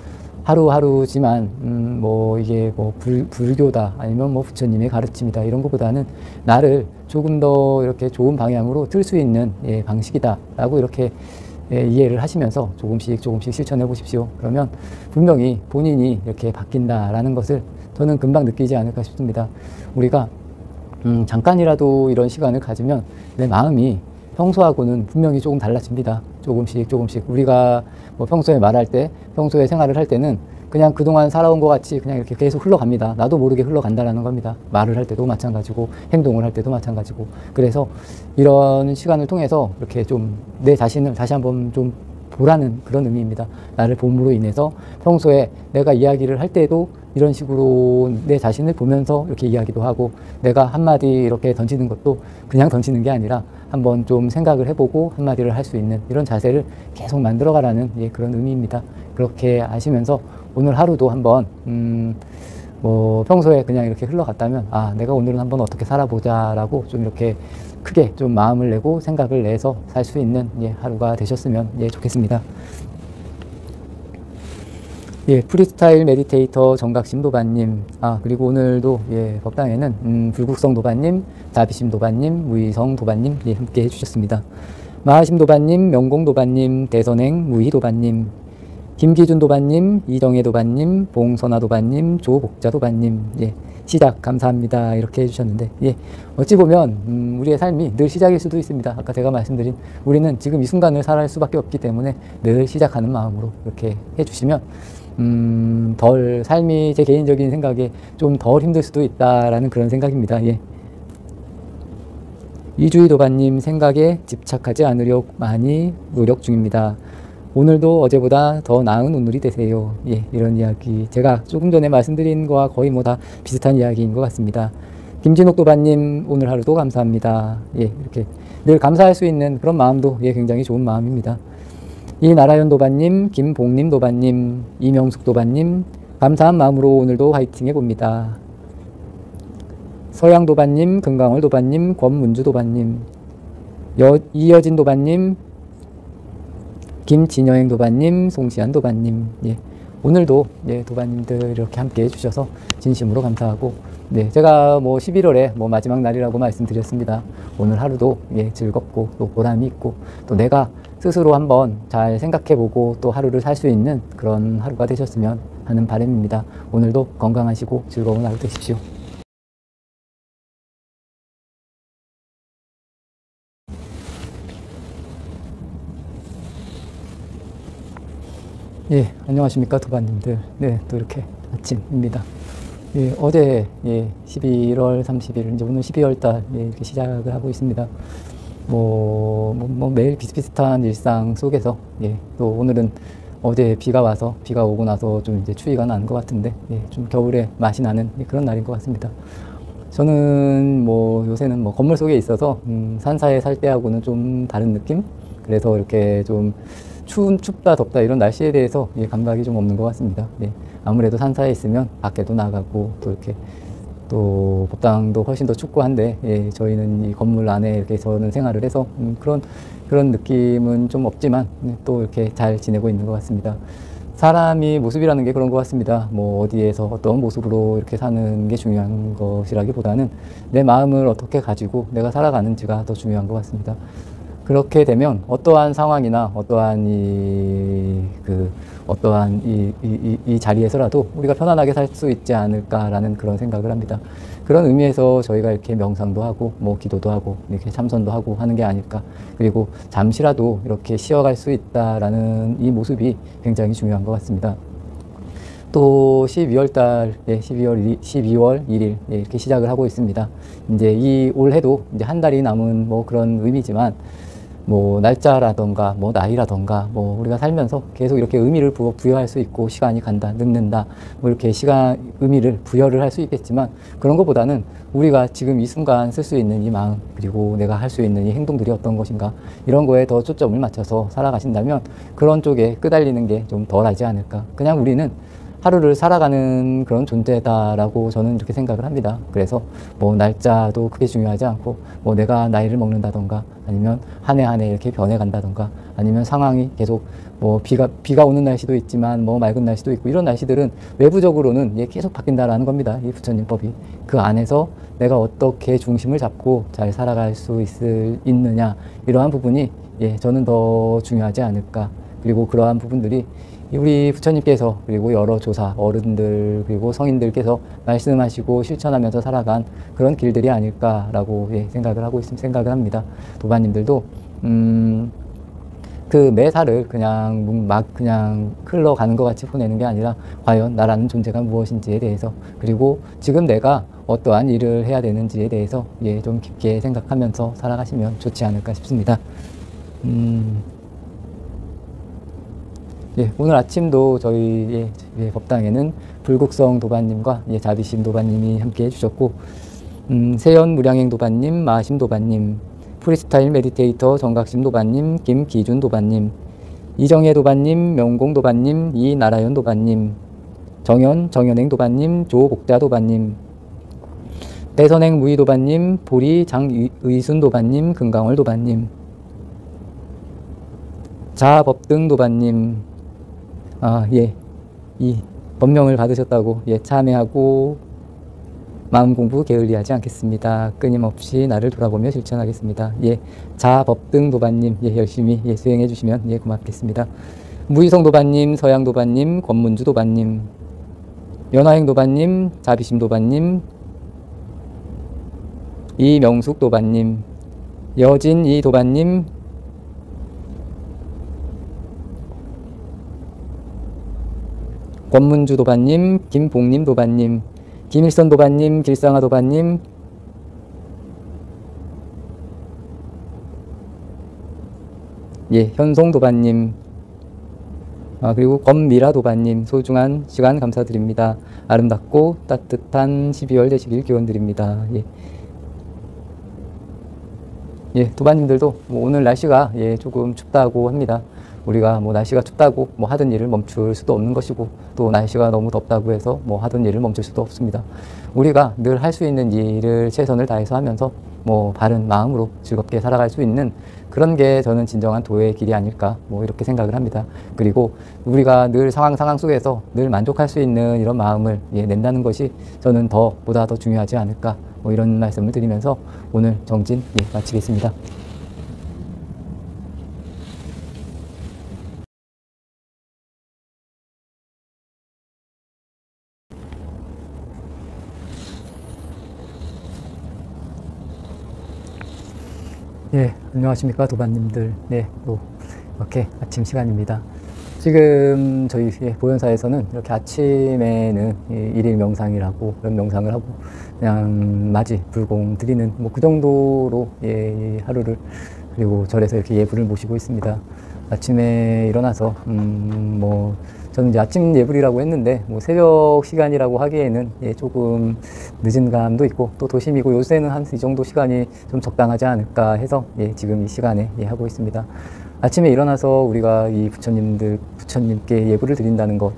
하루하루지만 음, 뭐 이게 뭐 불, 불교다 아니면 뭐 부처님의 가르침이다 이런 것보다는 나를 조금 더 이렇게 좋은 방향으로 틀 수 있는 예, 방식이다라고 이렇게 예, 이해를 하시면서 조금씩 조금씩 실천해 보십시오. 그러면 분명히 본인이 이렇게 바뀐다라는 것을 저는 금방 느끼지 않을까 싶습니다. 우리가 음, 잠깐이라도 이런 시간을 가지면 내 마음이 평소하고는 분명히 조금 달라집니다. 조금씩 조금씩 우리가 뭐 평소에 말할 때 평소에 생활을 할 때는 그냥 그동안 살아온 것 같이 그냥 이렇게 계속 흘러갑니다. 나도 모르게 흘러간다라는 겁니다. 말을 할 때도 마찬가지고 행동을 할 때도 마찬가지고 그래서 이런 시간을 통해서 이렇게 좀 내 자신을 다시 한번 좀 보라는 그런 의미입니다. 나를 봄으로 인해서 평소에 내가 이야기를 할 때도 이런 식으로 내 자신을 보면서 이렇게 이야기도 하고 내가 한마디 이렇게 던지는 것도 그냥 던지는 게 아니라 한번 좀 생각을 해보고 한마디를 할 수 있는 이런 자세를 계속 만들어가라는 예, 그런 의미입니다. 그렇게 하시면서 오늘 하루도 한번 음, 뭐 평소에 그냥 이렇게 흘러갔다면 아 내가 오늘은 한번 어떻게 살아보자 라고 좀 이렇게 크게 좀 마음을 내고 생각을 내서 살 수 있는 예, 하루가 되셨으면 예, 좋겠습니다. 예, 프리스타일 메디테이터 정각심 도반님, 아, 그리고 오늘도, 예, 법당에는, 음, 불국성 도반님, 자비심 도반님, 무의성 도반님, 예, 함께 해주셨습니다. 마하심 도반님, 명공 도반님, 대선행, 무희 도반님, 김기준 도반님, 이정혜 도반님, 봉선아 도반님, 조복자 도반님, 예, 시작 감사합니다. 이렇게 해주셨는데, 예, 어찌 보면, 음, 우리의 삶이 늘 시작일 수도 있습니다. 아까 제가 말씀드린, 우리는 지금 이 순간을 살아갈 수밖에 없기 때문에 늘 시작하는 마음으로 이렇게 해주시면, 음, 덜, 삶이 제 개인적인 생각에 좀 덜 힘들 수도 있다라는 그런 생각입니다. 예. 이주희 도반님 생각에 집착하지 않으려 많이 노력 중입니다. 오늘도 어제보다 더 나은 오늘이 되세요. 예, 이런 이야기. 제가 조금 전에 말씀드린 거와 거의 뭐 다 비슷한 이야기인 것 같습니다. 김진옥 도반님 오늘 하루도 감사합니다. 예, 이렇게 늘 감사할 수 있는 그런 마음도 예, 굉장히 좋은 마음입니다. 이나라연 도반님, 김봉님 도반님, 이명숙 도반님, 감사한 마음으로 오늘도 화이팅 해봅니다. 서양 도반님, 금강월 도반님, 권문주 도반님, 여, 이여진 도반님, 김진여행 도반님, 송시안 도반님, 예, 오늘도 예, 도반님들 이렇게 함께 해주셔서 진심으로 감사하고, 네, 제가 뭐 십일월에 뭐 마지막 날이라고 말씀드렸습니다. 오늘 하루도 예, 즐겁고 또 보람이 있고 또 내가 스스로 한번 잘 생각해보고 또 하루를 살 수 있는 그런 하루가 되셨으면 하는 바람입니다. 오늘도 건강하시고 즐거운 하루 되십시오. 예, 안녕하십니까 도반님들. 네, 또 이렇게 아침입니다. 예, 어제 예, 십일월 삼십일, 이제 오늘 십이월 달 예, 이렇게 시작을 하고 있습니다. 뭐, 뭐, 뭐 매일 비슷비슷한 일상 속에서 예, 또 오늘은 어제 비가 와서 비가 오고 나서 좀 이제 추위가 나는 것 같은데 예, 좀 겨울에 맛이 나는 예, 그런 날인 것 같습니다. 저는 뭐 요새는 뭐 건물 속에 있어서 음, 산사에 살 때하고는 좀 다른 느낌? 그래서 이렇게 좀 추운, 춥다 덥다 이런 날씨에 대해서 예, 감각이 좀 없는 것 같습니다. 예, 아무래도 산사에 있으면 밖에도 나가고 또 이렇게 또 법당도 훨씬 더 춥고 한데 예, 저희는 이 건물 안에 이렇게 저는 생활을 해서 음, 그런 그런 느낌은 좀 없지만 예, 또 이렇게 잘 지내고 있는 것 같습니다. 사람이 모습이라는 게 그런 것 같습니다. 뭐 어디에서 어떤 모습으로 이렇게 사는 게 중요한 것이라기보다는 내 마음을 어떻게 가지고 내가 살아가는지가 더 중요한 것 같습니다. 그렇게 되면 어떠한 상황이나 어떠한 이, 그, 어떠한 이, 이, 이, 이 자리에서라도 우리가 편안하게 살 수 있지 않을까라는 그런 생각을 합니다. 그런 의미에서 저희가 이렇게 명상도 하고, 뭐 기도도 하고, 이렇게 참선도 하고 하는 게 아닐까. 그리고 잠시라도 이렇게 쉬어갈 수 있다라는 이 모습이 굉장히 중요한 것 같습니다. 또 십이월 달, 예, 십이월, 십이월 일일, 예, 이렇게 시작을 하고 있습니다. 이제 이 올해도 이제 한 달이 남은 뭐 그런 의미지만, 뭐 날짜라던가 뭐 나이라던가 뭐 우리가 살면서 계속 이렇게 의미를 부, 부여할 수 있고 시간이 간다 늙는다 뭐 이렇게 시간 의미를 부여를 할 수 있겠지만 그런 것보다는 우리가 지금 이 순간 쓸 수 있는 이 마음 그리고 내가 할 수 있는 이 행동들이 어떤 것인가 이런 거에 더 초점을 맞춰서 살아가신다면 그런 쪽에 끄달리는 게 좀 덜하지 않을까. 그냥 우리는 하루를 살아가는 그런 존재다라고 저는 이렇게 생각을 합니다. 그래서 뭐 날짜도 크게 중요하지 않고 뭐 내가 나이를 먹는다던가 아니면 한 해 한 해 이렇게 변해간다던가 아니면 상황이 계속 뭐 비가 비가 오는 날씨도 있지만 뭐 맑은 날씨도 있고 이런 날씨들은 외부적으로는 예, 계속 바뀐다라는 겁니다. 이 부처님법이. 그 안에서 내가 어떻게 중심을 잡고 잘 살아갈 수 있을 있느냐 이러한 부분이 예, 저는 더 중요하지 않을까. 그리고 그러한 부분들이 우리 부처님께서 그리고 여러 조사 어른들 그리고 성인들께서 말씀하시고 실천하면서 살아간 그런 길들이 아닐까라고 예, 생각을 하고 있습니다. 생각을 합니다. 도반님들도 음, 그 매사를 그냥 막 그냥 흘러가는 것 같이 보내는 게 아니라 과연 나라는 존재가 무엇인지에 대해서 그리고 지금 내가 어떠한 일을 해야 되는지에 대해서 예, 좀 깊게 생각하면서 살아가시면 좋지 않을까 싶습니다. 음, 예, 오늘 아침도 저희 예, 예, 법당에는 불국성 도반님과 예, 자비심 도반님이 함께 해주셨고 음, 세연 무량행 도반님, 마심 도반님, 프리스타일 메디테이터 정각심 도반님, 김기준 도반님, 이정혜 도반님, 명공 도반님, 이나라연 도반님, 정연, 정연행 도반님, 조복자 도반님, 대선행 무의 도반님, 보리 장의순 도반님, 금강월 도반님, 자법등 도반님, 아, 예, 이 법명을 받으셨다고 예, 참회하고 마음 공부 게을리하지 않겠습니다. 끊임없이 나를 돌아보며 실천하겠습니다. 예, 자법등 도반님 예, 열심히 예, 수행해 주시면 예, 고맙겠습니다. 무의성 도반님, 서양 도반님, 권문주 도반님, 연화행 도반님, 자비심 도반님, 이명숙 도반님, 여진 이 도반님, 권문주 도반님, 김봉님 도반님, 김일선 도반님, 길상아 도반님, 예, 현송 도반님, 아, 그리고 권미라 도반님, 소중한 시간 감사드립니다. 아름답고 따뜻한 십이월 되시길 기원드립니다. 예, 예, 도반님들도 뭐 오늘 날씨가 예, 조금 춥다고 합니다. 우리가 뭐 날씨가 춥다고 뭐 하던 일을 멈출 수도 없는 것이고 또 날씨가 너무 덥다고 해서 뭐 하던 일을 멈출 수도 없습니다. 우리가 늘 할 수 있는 일을 최선을 다해서 하면서 뭐 바른 마음으로 즐겁게 살아갈 수 있는 그런 게 저는 진정한 도의 길이 아닐까 뭐 이렇게 생각을 합니다. 그리고 우리가 늘 상황 상황 속에서 늘 만족할 수 있는 이런 마음을 예, 낸다는 것이 저는 더 보다 더 중요하지 않을까 뭐 이런 말씀을 드리면서 오늘 정진 예, 마치겠습니다. 예, 안녕하십니까 도반님들. 네, 또 이렇게 아침 시간입니다. 지금 저희 예, 보현사에서는 이렇게 아침에는 예, 일일 명상이라고 그런 명상을 하고 그냥 맞이 불공 드리는 뭐 그 정도로 예, 하루를 그리고 절에서 이렇게 예불을 모시고 있습니다. 아침에 일어나서 음, 뭐 저는 이제 아침 예불이라고 했는데 뭐 새벽 시간이라고 하기에는 예, 조금 늦은 감도 있고 또 도심이고 요새는 한 이 정도 시간이 좀 적당하지 않을까 해서 예, 지금 이 시간에 예, 하고 있습니다. 아침에 일어나서 우리가 이 부처님들 부처님께 예불을 드린다는 것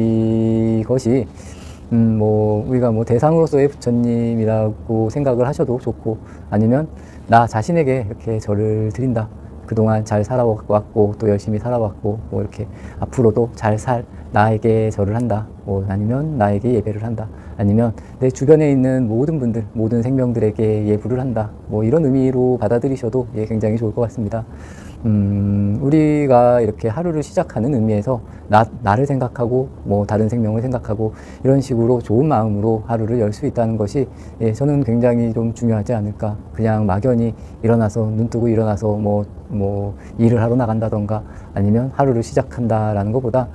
이것이 음, 뭐 우리가 뭐 대상으로서의 부처님이라고 생각을 하셔도 좋고 아니면 나 자신에게 이렇게 절을 드린다. 그동안 잘 살아왔고 또 열심히 살아왔고 뭐 이렇게 앞으로도 잘 살 나에게 절을 한다 뭐 아니면 나에게 예배를 한다 아니면 내 주변에 있는 모든 분들 모든 생명들에게 예불을 한다 뭐 이런 의미로 받아들이셔도 예, 굉장히 좋을 것 같습니다. 음, 우리가 이렇게 하루를 시작하는 의미에서 나, 나를 생각하고 뭐 다른 생명을 생각하고 이런 식으로 좋은 마음으로 하루를 열 수 있다는 것이 예, 저는 굉장히 좀 중요하지 않을까. 그냥 막연히 일어나서 눈 뜨고 일어나서 뭐, 뭐 일을 하러 나간다던가 아니면 하루를 시작한다라는 것보다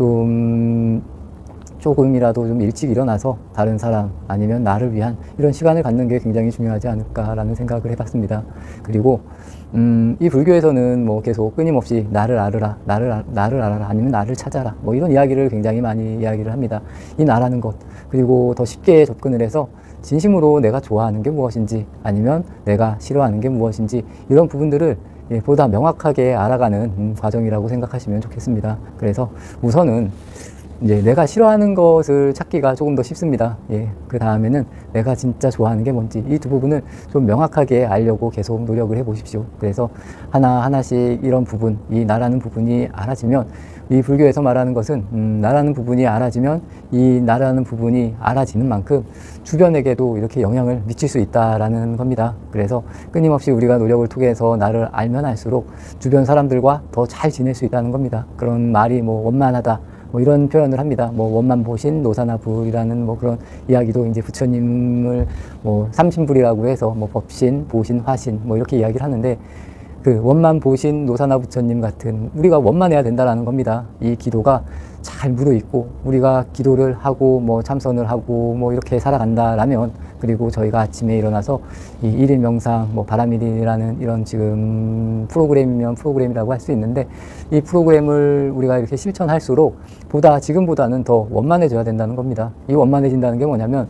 좀 조금이라도 좀 일찍 일어나서 다른 사람 아니면 나를 위한 이런 시간을 갖는 게 굉장히 중요하지 않을까라는 생각을 해봤습니다. 그리고 음, 이 불교에서는 뭐 계속 끊임없이 나를 알으라, 나를, 아, 나를 알아라, 아니면 나를 찾아라, 뭐 이런 이야기를 굉장히 많이 이야기를 합니다. 이 나라는 것, 그리고 더 쉽게 접근을 해서 진심으로 내가 좋아하는 게 무엇인지, 아니면 내가 싫어하는 게 무엇인지, 이런 부분들을 예, 보다 명확하게 알아가는 음, 과정이라고 생각하시면 좋겠습니다. 그래서 우선은 이제 내가 싫어하는 것을 찾기가 조금 더 쉽습니다. 예, 그 다음에는 내가 진짜 좋아하는 게 뭔지 이 두 부분을 좀 명확하게 알려고 계속 노력을 해 보십시오. 그래서 하나하나씩 이런 부분, 이 나라는 부분이 알아지면, 이 불교에서 말하는 것은 음, 나라는 부분이 알아지면 이 나라는 부분이 알아지는 만큼 주변에게도 이렇게 영향을 미칠 수 있다라는 겁니다. 그래서 끊임없이 우리가 노력을 통해서 나를 알면 알수록 주변 사람들과 더 잘 지낼 수 있다는 겁니다. 그런 말이 뭐 원만하다, 뭐 이런 표현을 합니다. 뭐 원만 보신 노사나불이라는 뭐 그런 이야기도 이제 부처님을 뭐 삼신불이라고 해서 뭐 법신, 보신, 화신 뭐 이렇게 이야기를 하는데, 그 원만 보신 노사나 부처님 같은 우리가 원만해야 된다라는 겁니다. 이 기도가 잘 무르익고 우리가 기도를 하고 뭐 참선을 하고 뭐 이렇게 살아간다라면, 그리고 저희가 아침에 일어나서 이 일일 명상, 뭐 바람일이라는 이런 지금 프로그램이면 프로그램이라고 할 수 있는데, 이 프로그램을 우리가 이렇게 실천할수록 보다 지금보다는 더 원만해져야 된다는 겁니다. 이 원만해진다는 게 뭐냐면,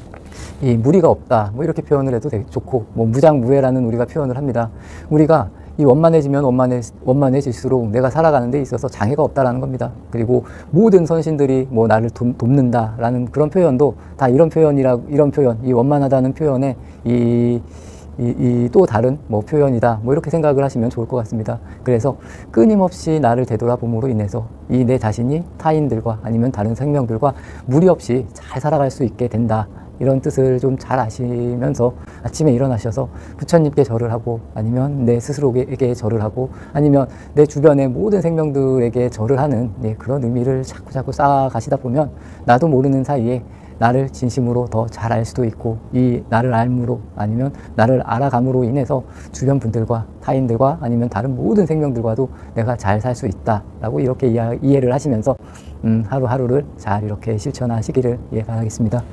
이 무리가 없다, 뭐 이렇게 표현을 해도 되게 좋고, 뭐 무장무예라는 우리가 표현을 합니다. 우리가 이 원만해지면 원만해, 원만해질수록 내가 살아가는 데 있어서 장애가 없다라는 겁니다. 그리고 모든 선신들이 뭐 나를 돕, 돕는다라는 그런 표현도 다 이런 표현이라, 이런 표현, 이 원만하다는 표현에 이, 이, 이 또 다른 뭐 표현이다, 뭐 이렇게 생각을 하시면 좋을 것 같습니다. 그래서 끊임없이 나를 되돌아봄으로 인해서 이 내 자신이 타인들과 아니면 다른 생명들과 무리 없이 잘 살아갈 수 있게 된다, 이런 뜻을 좀 잘 아시면서 아침에 일어나셔서 부처님께 절을 하고, 아니면 내 스스로에게 절을 하고, 아니면 내 주변의 모든 생명들에게 절을 하는, 예, 그런 의미를 자꾸 자꾸 쌓아가시다 보면 나도 모르는 사이에 나를 진심으로 더 잘 알 수도 있고, 이 나를 알므로 아니면 나를 알아감으로 인해서 주변 분들과 타인들과 아니면 다른 모든 생명들과도 내가 잘 살 수 있다라고 이렇게 이해, 이해를 하시면서 음, 하루하루를 잘 이렇게 실천하시기를 예, 바라겠습니다.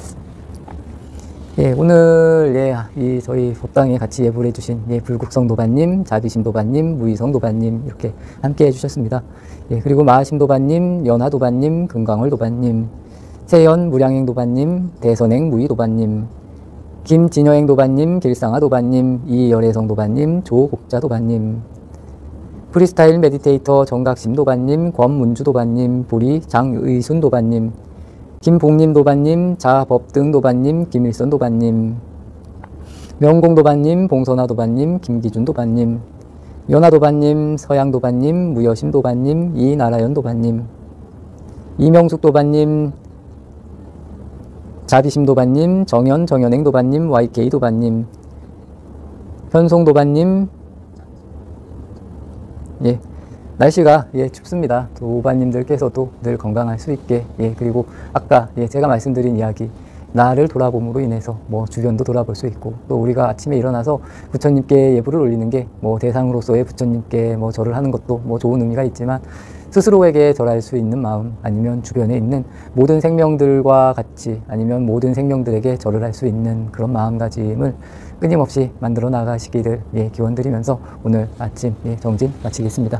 예, 오늘, 예, 이, 저희 법당에 같이 예불해 주신, 예, 불국성 도반님, 자비심 도반님, 무의성 도반님, 이렇게 함께 해주셨습니다. 예, 그리고 마하심 도반님, 연하 도반님, 금강월 도반님, 세연 무량행 도반님, 대선행 무의 도반님, 김진여행 도반님, 길상하 도반님, 이열애성 도반님, 조곡자 도반님, 프리스타일 메디테이터 정각심 도반님, 권문주 도반님, 보리 장의순 도반님, 김봉님 도반님, 자법등 도반님, 김일선 도반님, 명공 도반님, 봉선화 도반님, 김기준 도반님, 연하 도반님, 서양 도반님, 무여심 도반님, 이나라연 도반님, 이명숙 도반님, 자비심 도반님, 정연, 정연행 도반님, 와이케이 도반님, 현송 도반님, 예. 날씨가 예, 춥습니다. 도반님들께서도 늘 건강할 수 있게, 예, 그리고 아까 예, 제가 말씀드린 이야기, 나를 돌아봄으로 인해서 뭐 주변도 돌아볼 수 있고, 또 우리가 아침에 일어나서 부처님께 예불을 올리는 게 뭐 대상으로서의 부처님께 뭐 절을 하는 것도 뭐 좋은 의미가 있지만, 스스로에게 절할 수 있는 마음, 아니면 주변에 있는 모든 생명들과 같이, 아니면 모든 생명들에게 절을 할 수 있는 그런 마음가짐을 끊임없이 만들어 나가시기를 예, 기원드리면서 오늘 아침 예, 정진 마치겠습니다.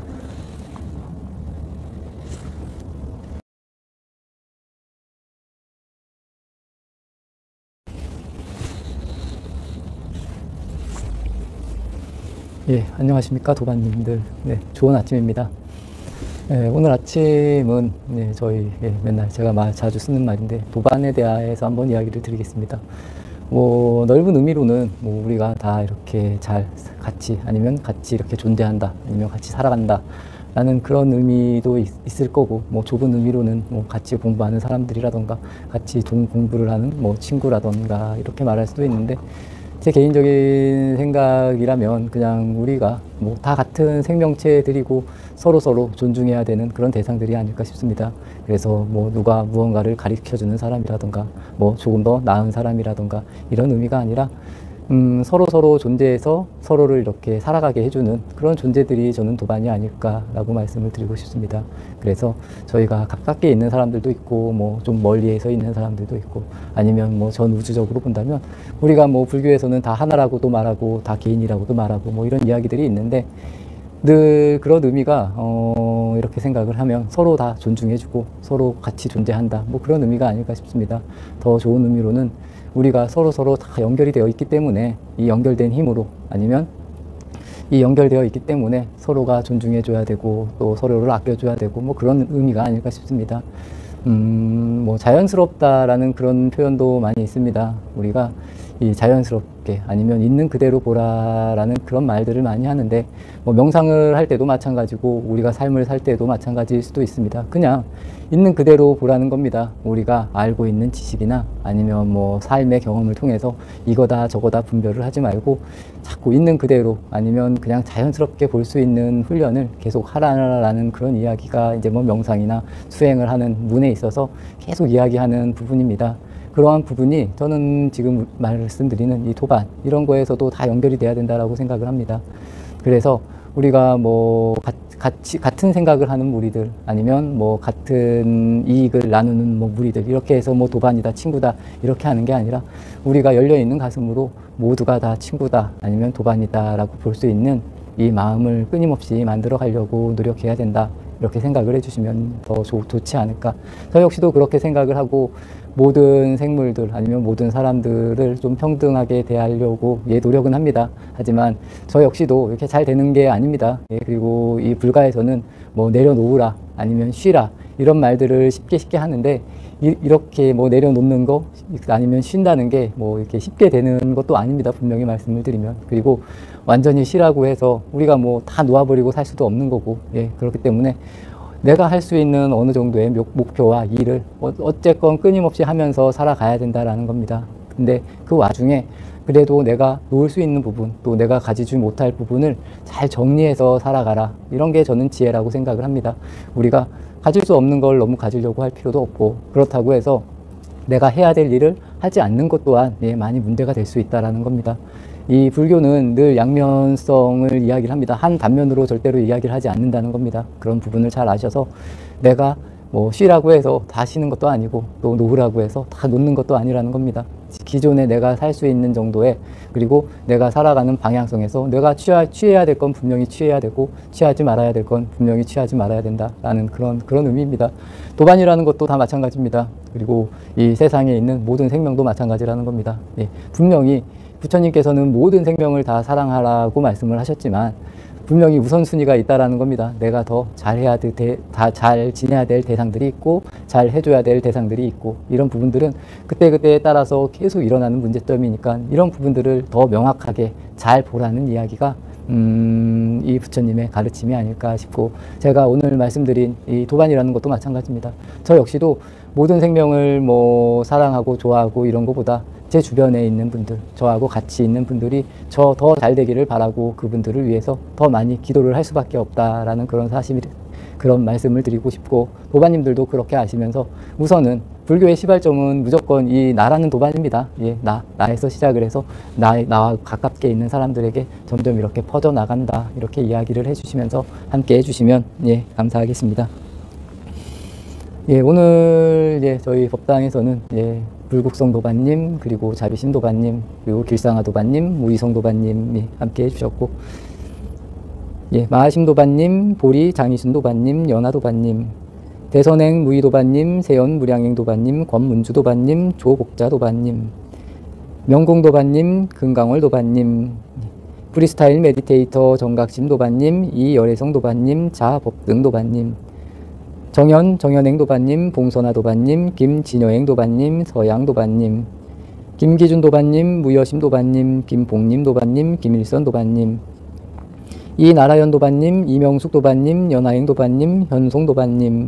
예, 안녕하십니까 도반님들. 네, 좋은 아침입니다. 예, 오늘 아침은 네, 저희 예, 맨날 제가 말, 자주 쓰는 말인데, 도반에 대해서 한번 이야기를 드리겠습니다. 뭐 넓은 의미로는 뭐 우리가 다 이렇게 잘 같이, 아니면 같이 이렇게 존재한다, 아니면 같이 살아간다 라는 그런 의미도 있, 있을 거고, 뭐 좁은 의미로는 뭐 같이 공부하는 사람들이라던가 같이 동 공부를 하는 뭐 친구라던가 이렇게 말할 수도 있는데, 제 개인적인 생각이라면 그냥 우리가 뭐 다 같은 생명체들이고 서로 서로 존중해야 되는 그런 대상들이 아닐까 싶습니다. 그래서 뭐 누가 무언가를 가르쳐주는 사람이라던가 뭐 조금 더 나은 사람이라던가 이런 의미가 아니라 음, 서로 서로 존재해서 서로를 이렇게 살아가게 해주는 그런 존재들이 저는 도반이 아닐까라고 말씀을 드리고 싶습니다. 그래서 저희가 가깝게 있는 사람들도 있고, 뭐 좀 멀리에서 있는 사람들도 있고, 아니면 뭐 전 우주적으로 본다면 우리가 뭐 불교에서는 다 하나라고도 말하고 다 개인이라고도 말하고 뭐 이런 이야기들이 있는데, 늘 그런 의미가 어, 이렇게 생각을 하면 서로 다 존중해주고 서로 같이 존재한다, 뭐 그런 의미가 아닐까 싶습니다. 더 좋은 의미로는 우리가 서로 서로 다 연결이 되어 있기 때문에, 이 연결된 힘으로, 아니면 이 연결되어 있기 때문에 서로가 존중해줘야 되고 또 서로를 아껴줘야 되고 뭐 그런 의미가 아닐까 싶습니다. 음, 뭐 자연스럽다라는 그런 표현도 많이 있습니다. 우리가 이 자연스럽게 아니면 있는 그대로 보라라는 그런 말들을 많이 하는데, 뭐 명상을 할 때도 마찬가지고 우리가 삶을 살 때도 마찬가지일 수도 있습니다. 그냥 있는 그대로 보라는 겁니다. 우리가 알고 있는 지식이나 아니면 뭐 삶의 경험을 통해서 이거다 저거다 분별을 하지 말고 자꾸 있는 그대로 아니면 그냥 자연스럽게 볼 수 있는 훈련을 계속 하라라는 그런 이야기가 이제 뭐 명상이나 수행을 하는 문에 있어서 계속 이야기하는 부분입니다. 그러한 부분이 저는 지금 말씀드리는 이 도반 이런 거에서도 다 연결이 돼야 된다라고 생각을 합니다. 그래서 우리가 뭐 같이 같은 생각을 하는 무리들 아니면 뭐 같은 이익을 나누는 뭐 무리들 이렇게 해서 뭐 도반이다 친구다 이렇게 하는 게 아니라 우리가 열려 있는 가슴으로 모두가 다 친구다 아니면 도반이다라고 볼 수 있는 이 마음을 끊임없이 만들어 가려고 노력해야 된다. 이렇게 생각을 해주시면 더 좋, 좋지 않을까. 저 역시도 그렇게 생각을 하고 모든 생물들 아니면 모든 사람들을 좀 평등하게 대하려고 예, 노력은 합니다. 하지만 저 역시도 이렇게 잘 되는 게 아닙니다. 예, 그리고 이 불가에서는 뭐 내려놓으라 아니면 쉬라 이런 말들을 쉽게 쉽게 하는데 이, 이렇게 뭐 내려놓는 거 아니면 쉰다는 게 뭐 이렇게 쉽게 되는 것도 아닙니다. 분명히 말씀을 드리면. 그리고 완전히 쉬라고 해서 우리가 뭐 다 놓아버리고 살 수도 없는 거고 예, 그렇기 때문에 내가 할 수 있는 어느 정도의 목표와 일을 어쨌건 끊임없이 하면서 살아가야 된다라는 겁니다. 근데 그 와중에 그래도 내가 놓을 수 있는 부분 또 내가 가지지 못할 부분을 잘 정리해서 살아가라. 이런 게 저는 지혜라고 생각을 합니다. 우리가 가질 수 없는 걸 너무 가지려고 할 필요도 없고 그렇다고 해서 내가 해야 될 일을 하지 않는 것 또한 예, 많이 문제가 될 수 있다는 겁니다. 이 불교는 늘 양면성을 이야기를 합니다. 한 단면으로 절대로 이야기를 하지 않는다는 겁니다. 그런 부분을 잘 아셔서 내가 뭐 쉬라고 해서 다 쉬는 것도 아니고 또 놓으라고 해서 다 놓는 것도 아니라는 겁니다. 기존에 내가 살 수 있는 정도의 그리고 내가 살아가는 방향성에서 내가 취하, 취해야 될 건 분명히 취해야 되고 취하지 말아야 될 건 분명히 취하지 말아야 된다라는 그런 그런 의미입니다. 도반이라는 것도 다 마찬가지입니다. 그리고 이 세상에 있는 모든 생명도 마찬가지라는 겁니다. 예, 분명히 부처님께서는 모든 생명을 다 사랑하라고 말씀을 하셨지만 분명히 우선순위가 있다라는 겁니다. 내가 더 잘해야 될, 다 잘 지내야 될 대상들이 있고 잘 해줘야 될 대상들이 있고 이런 부분들은 그때그때에 따라서 계속 일어나는 문제점이니까 이런 부분들을 더 명확하게 잘 보라는 이야기가 음, 이 부처님의 가르침이 아닐까 싶고 제가 오늘 말씀드린 이 도반이라는 것도 마찬가지입니다. 저 역시도 모든 생명을 뭐 사랑하고 좋아하고 이런 것보다 제 주변에 있는 분들, 저하고 같이 있는 분들이 저 더 잘 되기를 바라고 그분들을 위해서 더 많이 기도를 할 수밖에 없다라는 그런 사실, 그런 말씀을 드리고 싶고 도반님들도 그렇게 아시면서 우선은 불교의 시발점은 무조건 이 나라는 도반입니다. 예, 나, 나에서 시작을 해서 나, 나와 가깝게 있는 사람들에게 점점 이렇게 퍼져나간다. 이렇게 이야기를 해주시면서 함께 해주시면 예, 감사하겠습니다. 예, 오늘 예, 저희 법당에서는 예, 불국성 도반님, 그리고 자비신 도반님, 그리고 길상아 도반님, 무이성 도반님이 함께 해주셨고, 예, 마하심 도반님, 보리 장희순 도반님, 연하 도반님, 대선행 무이 도반님, 세연 무량행 도반님, 권문주 도반님, 조복자 도반님, 명공 도반님, 금강월 도반님, 프리스타일 메디테이터 정각심 도반님, 이열애성 도반님, 자법등 도반님, 정현, 정현행 도반님, 봉선아 도반님, 김진여행 도반님, 서양 도반님, 김기준 도반님, 무여심 도반님, 김봉님 도반님, 김일선 도반님, 이나라연 도반님, 이명숙 도반님, 연하행 도반님, 현송 도반님.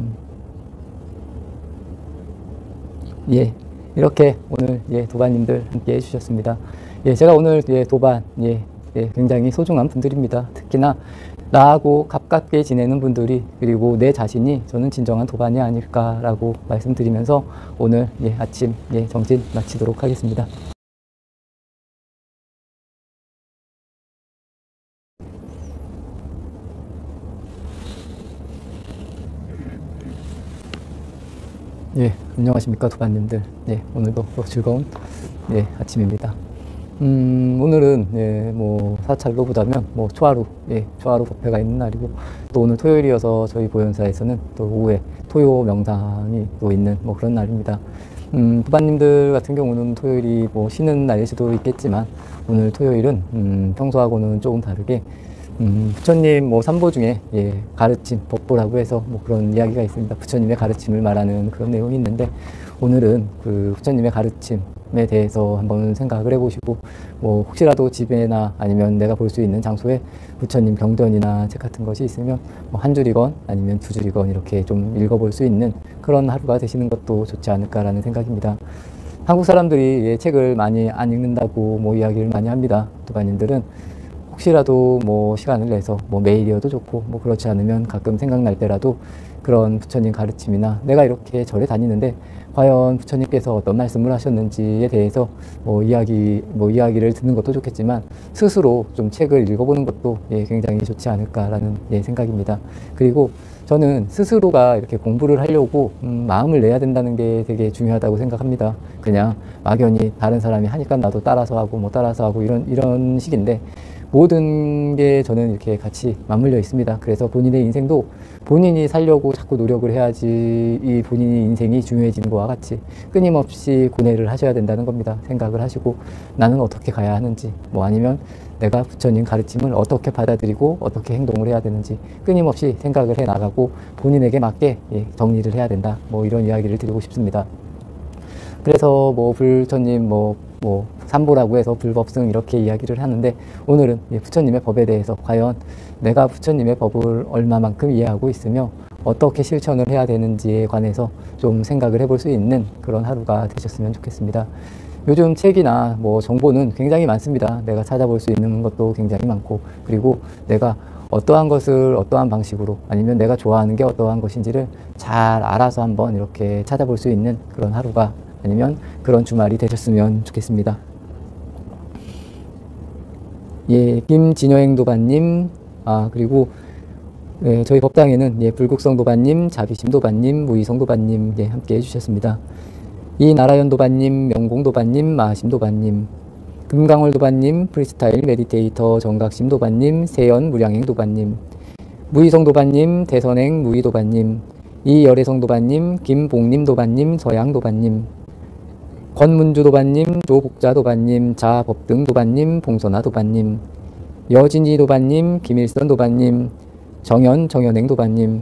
예, 이렇게 오늘 예, 도반님들 함께 해주셨습니다. 예, 제가 오늘 예, 도반 예, 예, 굉장히 소중한 분들입니다. 특히나 나하고 가깝게 지내는 분들이 그리고 내 자신이 저는 진정한 도반이 아닐까라고 말씀드리면서 오늘 예, 아침 예, 정진 마치도록 하겠습니다. 예, 안녕하십니까 도반님들. 예, 오늘도 즐거운 예, 아침입니다. 음, 오늘은, 예, 뭐, 사찰로보다면, 뭐, 초하루, 예, 초하루 법회가 있는 날이고, 또 오늘 토요일이어서 저희 보현사에서는 또 오후에 토요 명상이 또 있는 뭐 그런 날입니다. 음, 도반님들 같은 경우는 토요일이 뭐 쉬는 날일 수도 있겠지만, 오늘 토요일은, 음, 평소하고는 조금 다르게, 음, 부처님 뭐 삼보 중에 예, 가르침, 법보라고 해서 뭐 그런 이야기가 있습니다. 부처님의 가르침을 말하는 그런 내용이 있는데 오늘은 그 부처님의 가르침에 대해서 한번 생각을 해보시고 뭐 혹시라도 집에나 아니면 내가 볼 수 있는 장소에 부처님 경전이나 책 같은 것이 있으면 뭐 한 줄이건 아니면 두 줄이건 이렇게 좀 읽어볼 수 있는 그런 하루가 되시는 것도 좋지 않을까라는 생각입니다. 한국 사람들이 예, 책을 많이 안 읽는다고 뭐 이야기를 많이 합니다. 도반님들은 혹시라도 뭐 시간을 내서 뭐 매일이어도 좋고 뭐 그렇지 않으면 가끔 생각날 때라도 그런 부처님 가르침이나 내가 이렇게 절에 다니는데 과연 부처님께서 어떤 말씀을 하셨는지에 대해서 뭐 이야기 뭐 이야기를 듣는 것도 좋겠지만 스스로 좀 책을 읽어보는 것도 예, 굉장히 좋지 않을까라는 예, 생각입니다. 그리고 저는 스스로가 이렇게 공부를 하려고 음, 마음을 내야 된다는 게 되게 중요하다고 생각합니다. 그냥 막연히 다른 사람이 하니까 나도 따라서 하고 뭐 따라서 하고 이런 이런 식인데 모든 게 저는 이렇게 같이 맞물려 있습니다. 그래서 본인의 인생도 본인이 살려고 자꾸 노력을 해야지 이 본인의 인생이 중요해지는 것과 같이 끊임없이 고뇌를 하셔야 된다는 겁니다. 생각을 하시고 나는 어떻게 가야 하는지 뭐 아니면 내가 부처님 가르침을 어떻게 받아들이고 어떻게 행동을 해야 되는지 끊임없이 생각을 해 나가고 본인에게 맞게 예, 정리를 해야 된다. 뭐 이런 이야기를 드리고 싶습니다. 그래서 뭐 불처님 뭐, 뭐 삼보라고 해서 불법승 이렇게 이야기를 하는데 오늘은 예, 부처님의 법에 대해서 과연 내가 부처님의 법을 얼마만큼 이해하고 있으며 어떻게 실천을 해야 되는지에 관해서 좀 생각을 해볼 수 있는 그런 하루가 되셨으면 좋겠습니다. 요즘 책이나 뭐 정보는 굉장히 많습니다. 내가 찾아볼 수 있는 것도 굉장히 많고 그리고 내가 어떠한 것을 어떠한 방식으로 아니면 내가 좋아하는 게 어떠한 것인지를 잘 알아서 한번 이렇게 찾아볼 수 있는 그런 하루가 아니면 그런 주말이 되셨으면 좋겠습니다. 예, 김진여행 도반님, 아, 그리고, 예, 저희 법당에는, 예, 불국성 도반님, 자비심 도반님, 무의성 도반님, 예, 함께 해주셨습니다. 이나라연 도반님, 명공 도반님, 마하심 도반님, 금강월 도반님, 프리스타일 메디테이터 정각심 도반님, 세연 무량행 도반님, 무의성 도반님, 대선행 무의 도반님, 이열애성 도반님, 김봉님 도반님, 서양 도반님, 권문주 도반님, 조복자 도반님, 자법등 도반님, 봉선아 도반님, 여진이 도반님, 김일선 도반님, 정연, 정연행 도반님,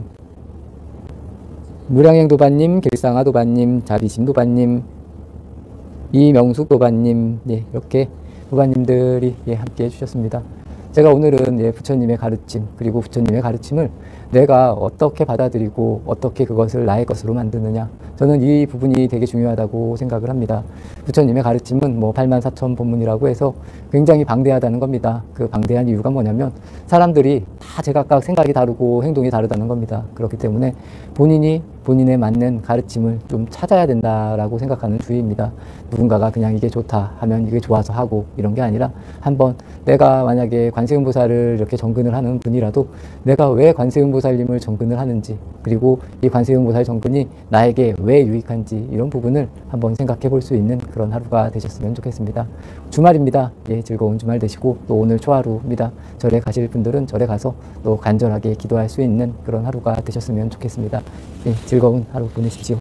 무량행 도반님, 길상아 도반님, 자비심 도반님, 이명숙 도반님, 예, 이렇게 도반님들이 예, 함께 해주셨습니다. 제가 오늘은 예, 부처님의 가르침, 그리고 부처님의 가르침을 내가 어떻게 받아들이고 어떻게 그것을 나의 것으로 만드느냐, 저는 이 부분이 되게 중요하다고 생각을 합니다. 부처님의 가르침은 뭐 팔만 사천 법문이라고 해서 굉장히 방대하다는 겁니다. 그 방대한 이유가 뭐냐면 사람들이 다 제각각 생각이 다르고 행동이 다르다는 겁니다. 그렇기 때문에 본인이 본인에 맞는 가르침을 좀 찾아야 된다라고 생각하는 주의입니다. 누군가가 그냥 이게 좋다 하면 이게 좋아서 하고 이런 게 아니라 한번 내가 만약에 관세음보살을 이렇게 정근을 하는 분이라도 내가 왜 관세음보살님을 정근을 하는지, 그리고 이 관세음보살 정근이 나에게 왜 유익한지 이런 부분을 한번 생각해 볼 수 있는 그런 하루가 되셨으면 좋겠습니다. 주말입니다. 예, 즐거운 주말 되시고 또 오늘 초하루입니다. 절에 가실 분들은 절에 가서 또 간절하게 기도할 수 있는 그런 하루가 되셨으면 좋겠습니다. 예, 즐거운 하루 보내십시오.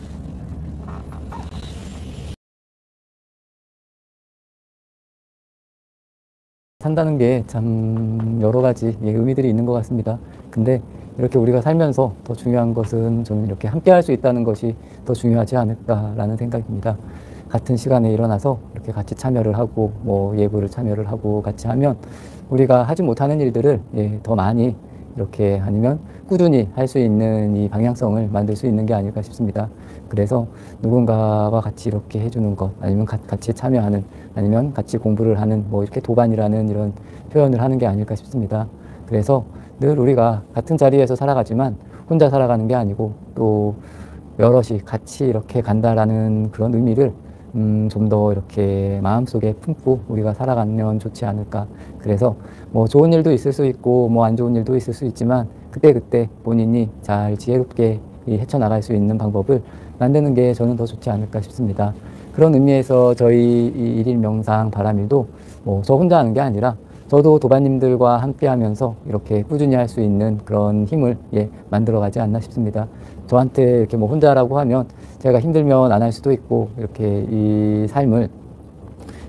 산다는 게 참 여러 가지 예, 의미들이 있는 것 같습니다. 근데 이렇게 우리가 살면서 더 중요한 것은 좀 이렇게 함께 할 수 있다는 것이 더 중요하지 않을까라는 생각입니다. 같은 시간에 일어나서 이렇게 같이 참여를 하고 뭐 예불을 참여를 하고 같이 하면 우리가 하지 못하는 일들을 예, 더 많이 이렇게 아니면 꾸준히 할 수 있는 이 방향성을 만들 수 있는 게 아닐까 싶습니다. 그래서 누군가와 같이 이렇게 해주는 것, 아니면 가, 같이 참여하는, 아니면 같이 공부를 하는, 뭐 이렇게 도반이라는 이런 표현을 하는 게 아닐까 싶습니다. 그래서 늘 우리가 같은 자리에서 살아가지만 혼자 살아가는 게 아니고 또 여럿이 같이 이렇게 간다라는 그런 의미를 음, 좀 더 이렇게 마음속에 품고 우리가 살아가면 좋지 않을까. 그래서 뭐 좋은 일도 있을 수 있고 뭐 안 좋은 일도 있을 수 있지만 그때그때 본인이 잘 지혜롭게 헤쳐나갈 수 있는 방법을 만드는 게 저는 더 좋지 않을까 싶습니다. 그런 의미에서 저희 이 일일 명상 바람일도 뭐 저 혼자 하는 게 아니라 저도 도반님들과 함께 하면서 이렇게 꾸준히 할 수 있는 그런 힘을 예, 만들어 가지 않나 싶습니다. 저한테 이렇게 뭐 혼자라고 하면 제가 힘들면 안 할 수도 있고 이렇게 이 삶을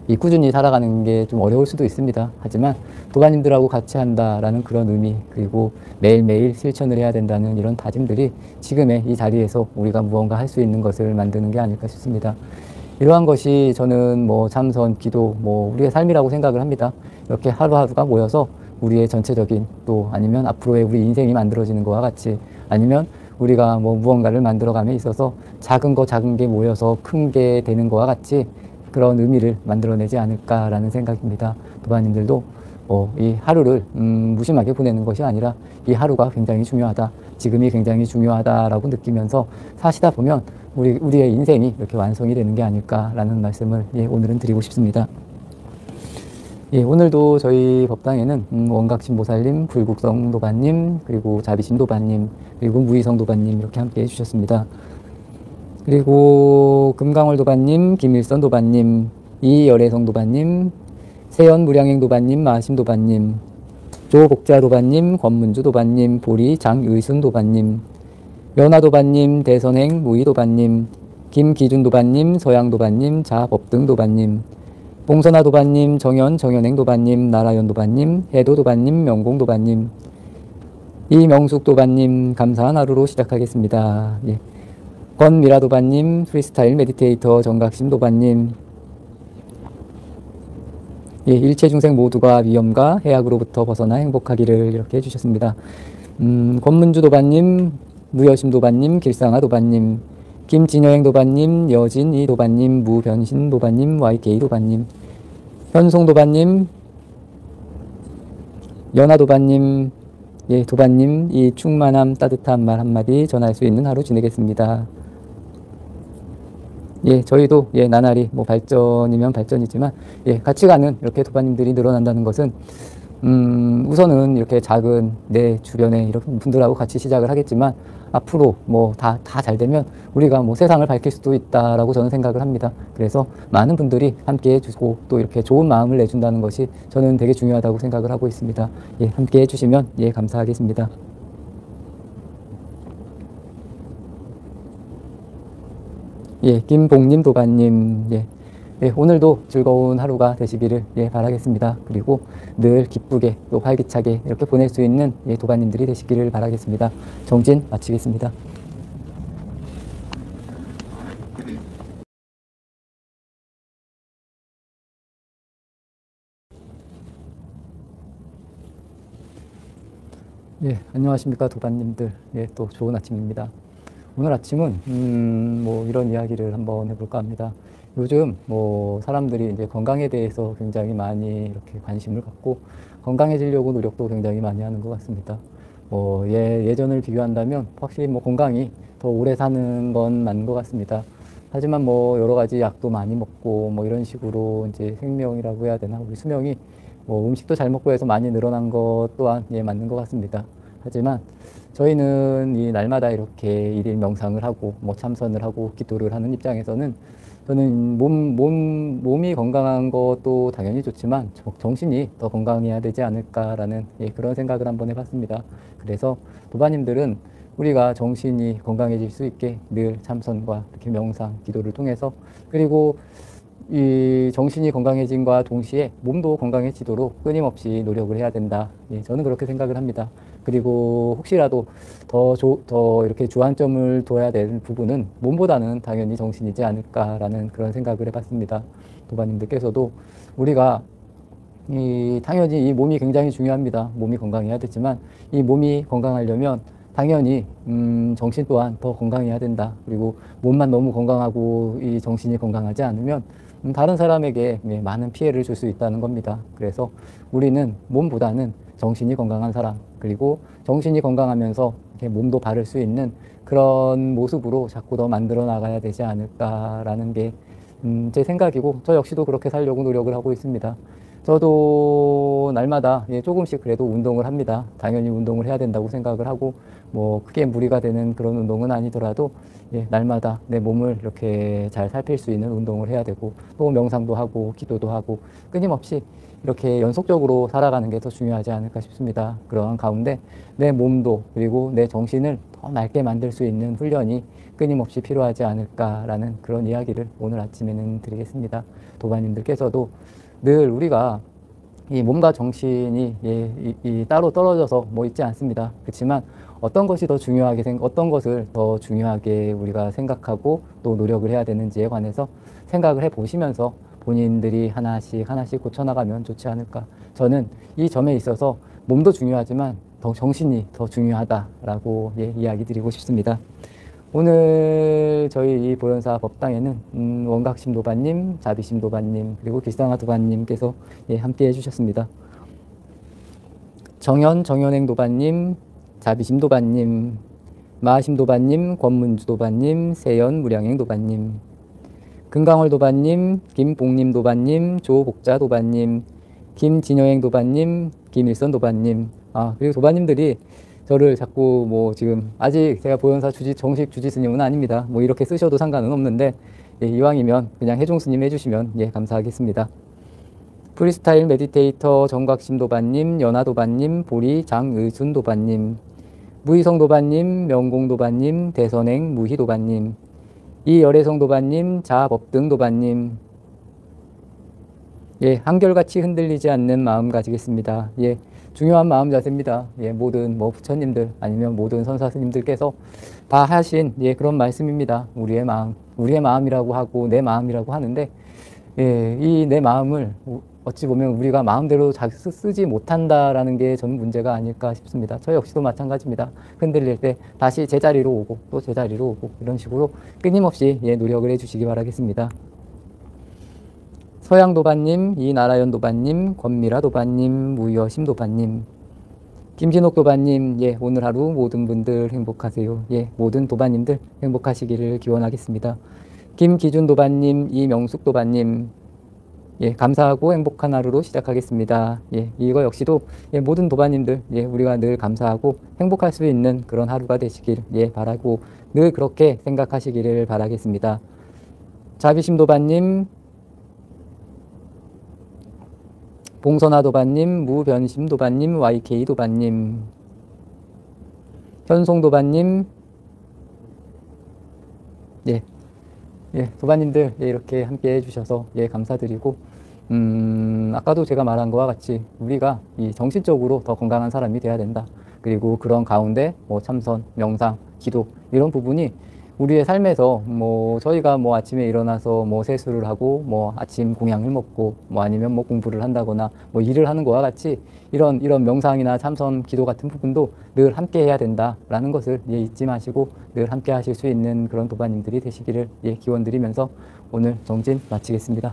이 꾸준히 살아가는 게 좀 어려울 수도 있습니다. 하지만 도반님들하고 같이 한다라는 그런 의미, 그리고 매일매일 실천을 해야 된다는 이런 다짐들이 지금의 이 자리에서 우리가 무언가 할 수 있는 것을 만드는 게 아닐까 싶습니다. 이러한 것이 저는 뭐 참선, 기도, 뭐 우리의 삶이라고 생각을 합니다. 이렇게 하루하루가 모여서 우리의 전체적인, 또 아니면 앞으로의 우리 인생이 만들어지는 것과 같이, 아니면 우리가 뭐 무언가를 만들어감에 있어서 작은 거 작은 게 모여서 큰 게 되는 것과 같이 그런 의미를 만들어내지 않을까라는 생각입니다. 도반님들도 어, 이 하루를 음, 무심하게 보내는 것이 아니라 이 하루가 굉장히 중요하다, 지금이 굉장히 중요하다라고 느끼면서 사시다 보면 우리, 우리의 인생이 이렇게 완성이 되는 게 아닐까라는 말씀을 예, 오늘은 드리고 싶습니다. 예, 오늘도 저희 법당에는 음, 원각신보살님, 불국성 도반님, 그리고 자비신 도반님, 그리고 무의성 도반님 이렇게 함께 해주셨습니다. 그리고 금강월 도반님, 김일선 도반님, 이열애성 도반님, 세연 무량행 도반님, 마심 도반님, 조복자 도반님, 권문주 도반님, 보리 장의순 도반님, 연화 도반님, 대선행 무의 도반님, 김기준 도반님, 서양 도반님, 자법등 도반님, 봉선화 도반님, 정연 정연행 도반님, 나라연 도반님, 해도 도반님, 명공 도반님, 이명숙 도반님 감사한 하루로 시작하겠습니다. 예. 권미라 도반님, 프리스타일 메디테이터 정각심 도반님, 예, 일체 중생 모두가 위험과 해악으로부터 벗어나 행복하기를 이렇게 해주셨습니다. 음, 권문주 도반님, 무여심 도반님, 길상아 도반님, 김진여행 도반님, 여진이 도반님, 무변신 도반님, 와이케이 도반님, 현송 도반님, 연하 도반님, 예, 도반님, 이 충만함, 따뜻한 말 한마디 전할 수 있는 하루 지내겠습니다. 예, 저희도 예, 나날이 뭐 발전이면 발전이지만 예, 같이 가는 이렇게 도반님들이 늘어난다는 것은 음, 우선은 이렇게 작은 내 주변에 이런 분들하고 같이 시작을 하겠지만 앞으로 뭐 다 다 잘 되면 우리가 뭐 세상을 밝힐 수도 있다라고 저는 생각을 합니다. 그래서 많은 분들이 함께 해주고 또 이렇게 좋은 마음을 내준다는 것이 저는 되게 중요하다고 생각을 하고 있습니다. 예, 함께 해주시면 예, 감사하겠습니다. 예, 김봉님, 도반님, 예, 예, 오늘도 즐거운 하루가 되시기를 예, 바라겠습니다. 그리고 늘 기쁘게 또 활기차게 이렇게 보낼 수 있는 예, 도반님들이 되시기를 바라겠습니다. 정진 마치겠습니다. 예, 안녕하십니까 도반님들. 예, 또 좋은 아침입니다. 오늘 아침은 음, 뭐 이런 이야기를 한번 해볼까 합니다. 요즘 뭐 사람들이 이제 건강에 대해서 굉장히 많이 이렇게 관심을 갖고 건강해지려고 노력도 굉장히 많이 하는 것 같습니다. 뭐 예, 예전을 비교한다면 확실히 뭐 건강이 더 오래 사는 건 맞는 것 같습니다. 하지만 뭐 여러 가지 약도 많이 먹고 뭐 이런 식으로 이제 생명이라고 해야 되나, 우리 수명이 뭐 음식도 잘 먹고 해서 많이 늘어난 것 또한 예, 맞는 것 같습니다. 하지만 저희는 이 날마다 이렇게 일일 명상을 하고 뭐 참선을 하고 기도를 하는 입장에서는 저는 몸, 몸, 몸이 건강한 것도 당연히 좋지만 정신이 더 건강해야 되지 않을까라는 예, 그런 생각을 한번 해봤습니다. 그래서 도반님들은 우리가 정신이 건강해질 수 있게 늘 참선과 이렇게 명상, 기도를 통해서, 그리고 이 정신이 건강해짐과 동시에 몸도 건강해지도록 끊임없이 노력을 해야 된다. 예, 저는 그렇게 생각을 합니다. 그리고 혹시라도 더, 조, 더 이렇게 주안점을 둬야 될 부분은 몸보다는 당연히 정신이지 않을까라는 그런 생각을 해봤습니다. 도반님들께서도 우리가 이 당연히 이 몸이 굉장히 중요합니다. 몸이 건강해야 되지만 이 몸이 건강하려면 당연히 음, 정신 또한 더 건강해야 된다. 그리고 몸만 너무 건강하고 이 정신이 건강하지 않으면 음, 다른 사람에게 네, 많은 피해를 줄 수 있다는 겁니다. 그래서 우리는 몸보다는 정신이 건강한 사람, 그리고 정신이 건강하면서 이렇게 몸도 바를 수 있는 그런 모습으로 자꾸 더 만들어 나가야 되지 않을까라는 게 음, 제 생각이고, 저 역시도 그렇게 살려고 노력을 하고 있습니다. 저도 날마다 예, 조금씩 그래도 운동을 합니다. 당연히 운동을 해야 된다고 생각을 하고, 뭐 크게 무리가 되는 그런 운동은 아니더라도 예, 날마다 내 몸을 이렇게 잘 살필 수 있는 운동을 해야 되고, 또 명상도 하고 기도도 하고 끊임없이 이렇게 연속적으로 살아가는 게 더 중요하지 않을까 싶습니다. 그런 가운데 내 몸도 그리고 내 정신을 더 맑게 만들 수 있는 훈련이 끊임없이 필요하지 않을까라는 그런 이야기를 오늘 아침에는 드리겠습니다. 도반님들께서도 늘 우리가 이 몸과 정신이 예, 이, 이 따로 떨어져서 뭐 있지 않습니다. 그렇지만 어떤 것이 더 중요하게 생, 어떤 것을 더 중요하게 우리가 생각하고 또 노력을 해야 되는지에 관해서 생각을 해 보시면서 본인들이 하나씩 하나씩 고쳐나가면 좋지 않을까. 저는 이 점에 있어서 몸도 중요하지만 더 정신이 더 중요하다라고 예, 이야기 드리고 싶습니다. 오늘 저희 이 보현사 법당에는 음, 원각심 도반님, 자비심 도반님, 그리고 길상아 도반님께서 예, 함께 해주셨습니다. 정현, 정현행 도반님, 자비심 도반님, 마하심 도반님, 권문주 도반님, 세연, 무량행 도반님, 금강월 도반님, 김봉림 도반님, 조복자 도반님, 김진여행 도반님, 김일선 도반님. 아, 그리고 도반님들이 저를 자꾸 뭐 지금 아직 제가 보현사 주지, 정식 주지 스님은 아닙니다. 뭐 이렇게 쓰셔도 상관은 없는데 예, 이왕이면 그냥 해종 스님 해주시면 예, 감사하겠습니다. 프리스타일 메디테이터 정각심 도반님, 연화 도반님, 보리 장의순 도반님, 무희성 도반님, 명공 도반님, 대선행 무희 도반님, 이열애성 도반님, 자법등 도반님. 예, 한결같이 흔들리지 않는 마음 가지겠습니다. 예, 중요한 마음 자세입니다. 예, 모든 뭐 부처님들 아니면 모든 선사 스님들께서 다 하신 예, 그런 말씀입니다. 우리의 마음, 우리의 마음이라고 하고 내 마음이라고 하는데 예, 이 내 마음을 어찌 보면 우리가 마음대로 잘 쓰, 쓰지 못한다라는 게 저는 문제가 아닐까 싶습니다. 저 역시도 마찬가지입니다. 흔들릴 때 다시 제자리로 오고 또 제자리로 오고 이런 식으로 끊임없이 예, 노력을 해주시기 바라겠습니다. 서양 도반님, 이나라연 도반님, 권미라 도반님, 무여심 도반님, 김진옥 도반님, 예, 오늘 하루 모든 분들 행복하세요. 예, 모든 도반님들 행복하시기를 기원하겠습니다. 김기준 도반님, 이명숙 도반님, 예, 감사하고 행복한 하루로 시작하겠습니다. 예, 이거 역시도 예, 모든 도반님들 예, 우리가 늘 감사하고 행복할 수 있는 그런 하루가 되시길 예, 바라고 늘 그렇게 생각하시기를 바라겠습니다. 자비심 도반님, 봉선아 도반님, 무변심 도반님, 와이케이 도반님, 현송 도반님, 예, 예, 도반님들 예, 이렇게 함께 해주셔서 예, 감사드리고, 음, 아까도 제가 말한 것과 같이 우리가 이 정신적으로 더 건강한 사람이 돼야 된다. 그리고 그런 가운데 뭐 참선, 명상, 기도 이런 부분이 우리의 삶에서 뭐 저희가 뭐 아침에 일어나서 뭐 세수를 하고 뭐 아침 공양을 먹고 뭐 아니면 뭐 공부를 한다거나 뭐 일을 하는 것과 같이 이런 이런 명상이나 참선, 기도 같은 부분도 늘 함께 해야 된다라는 것을 예, 잊지 마시고 늘 함께 하실 수 있는 그런 도반님들이 되시기를 예, 기원드리면서 오늘 정진 마치겠습니다.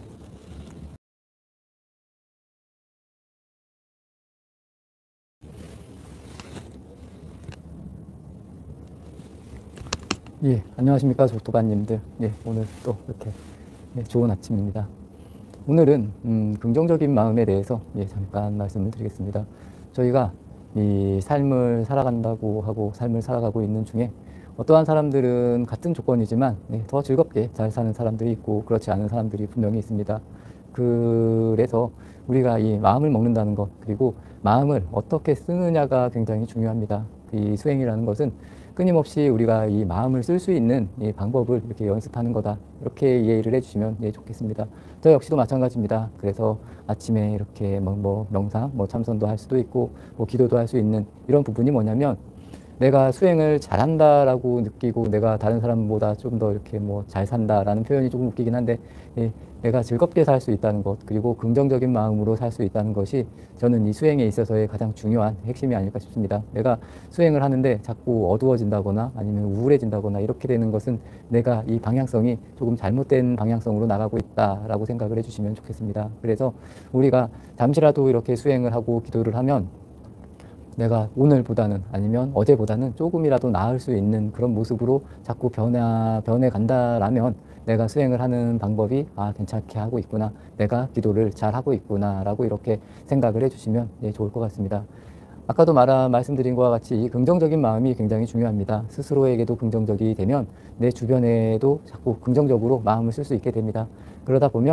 예, 안녕하십니까, 도반님들. 예, 오늘 또 이렇게 예, 좋은 아침입니다. 오늘은 음, 긍정적인 마음에 대해서 예, 잠깐 말씀을 드리겠습니다. 저희가 이 삶을 살아간다고 하고 삶을 살아가고 있는 중에 어떠한 사람들은 같은 조건이지만 예, 더 즐겁게 잘 사는 사람들이 있고 그렇지 않은 사람들이 분명히 있습니다. 그래서 우리가 이 마음을 먹는다는 것 그리고 마음을 어떻게 쓰느냐가 굉장히 중요합니다. 이 수행이라는 것은 끊임없이 우리가 이 마음을 쓸 수 있는 이 방법을 이렇게 연습하는 거다. 이렇게 이해를 해주시면 예, 좋겠습니다. 저 역시도 마찬가지입니다. 그래서 아침에 이렇게 뭐, 뭐 명상, 뭐 참선도 할 수도 있고, 뭐 기도도 할 수 있는 이런 부분이 뭐냐면 내가 수행을 잘한다라고 느끼고 내가 다른 사람보다 좀 더 이렇게 뭐 잘 산다라는 표현이 조금 웃기긴 한데 예, 내가 즐겁게 살 수 있다는 것 그리고 긍정적인 마음으로 살 수 있다는 것이 저는 이 수행에 있어서의 가장 중요한 핵심이 아닐까 싶습니다. 내가 수행을 하는데 자꾸 어두워진다거나 아니면 우울해진다거나 이렇게 되는 것은 내가 이 방향성이 조금 잘못된 방향성으로 나가고 있다라고 생각을 해주시면 좋겠습니다. 그래서 우리가 잠시라도 이렇게 수행을 하고 기도를 하면 내가 오늘보다는 아니면 어제보다는 조금이라도 나을 수 있는 그런 모습으로 자꾸 변해, 변해 간다라면 내가 수행을 하는 방법이 아 괜찮게 하고 있구나, 내가 기도를 잘 하고 있구나 라고 이렇게 생각을 해주시면 예, 좋을 것 같습니다. 아까도 말아, 말씀드린 것과 같이 이 긍정적인 마음이 굉장히 중요합니다. 스스로에게도 긍정적이 되면 내 주변에도 자꾸 긍정적으로 마음을 쓸 수 있게 됩니다. 그러다 보면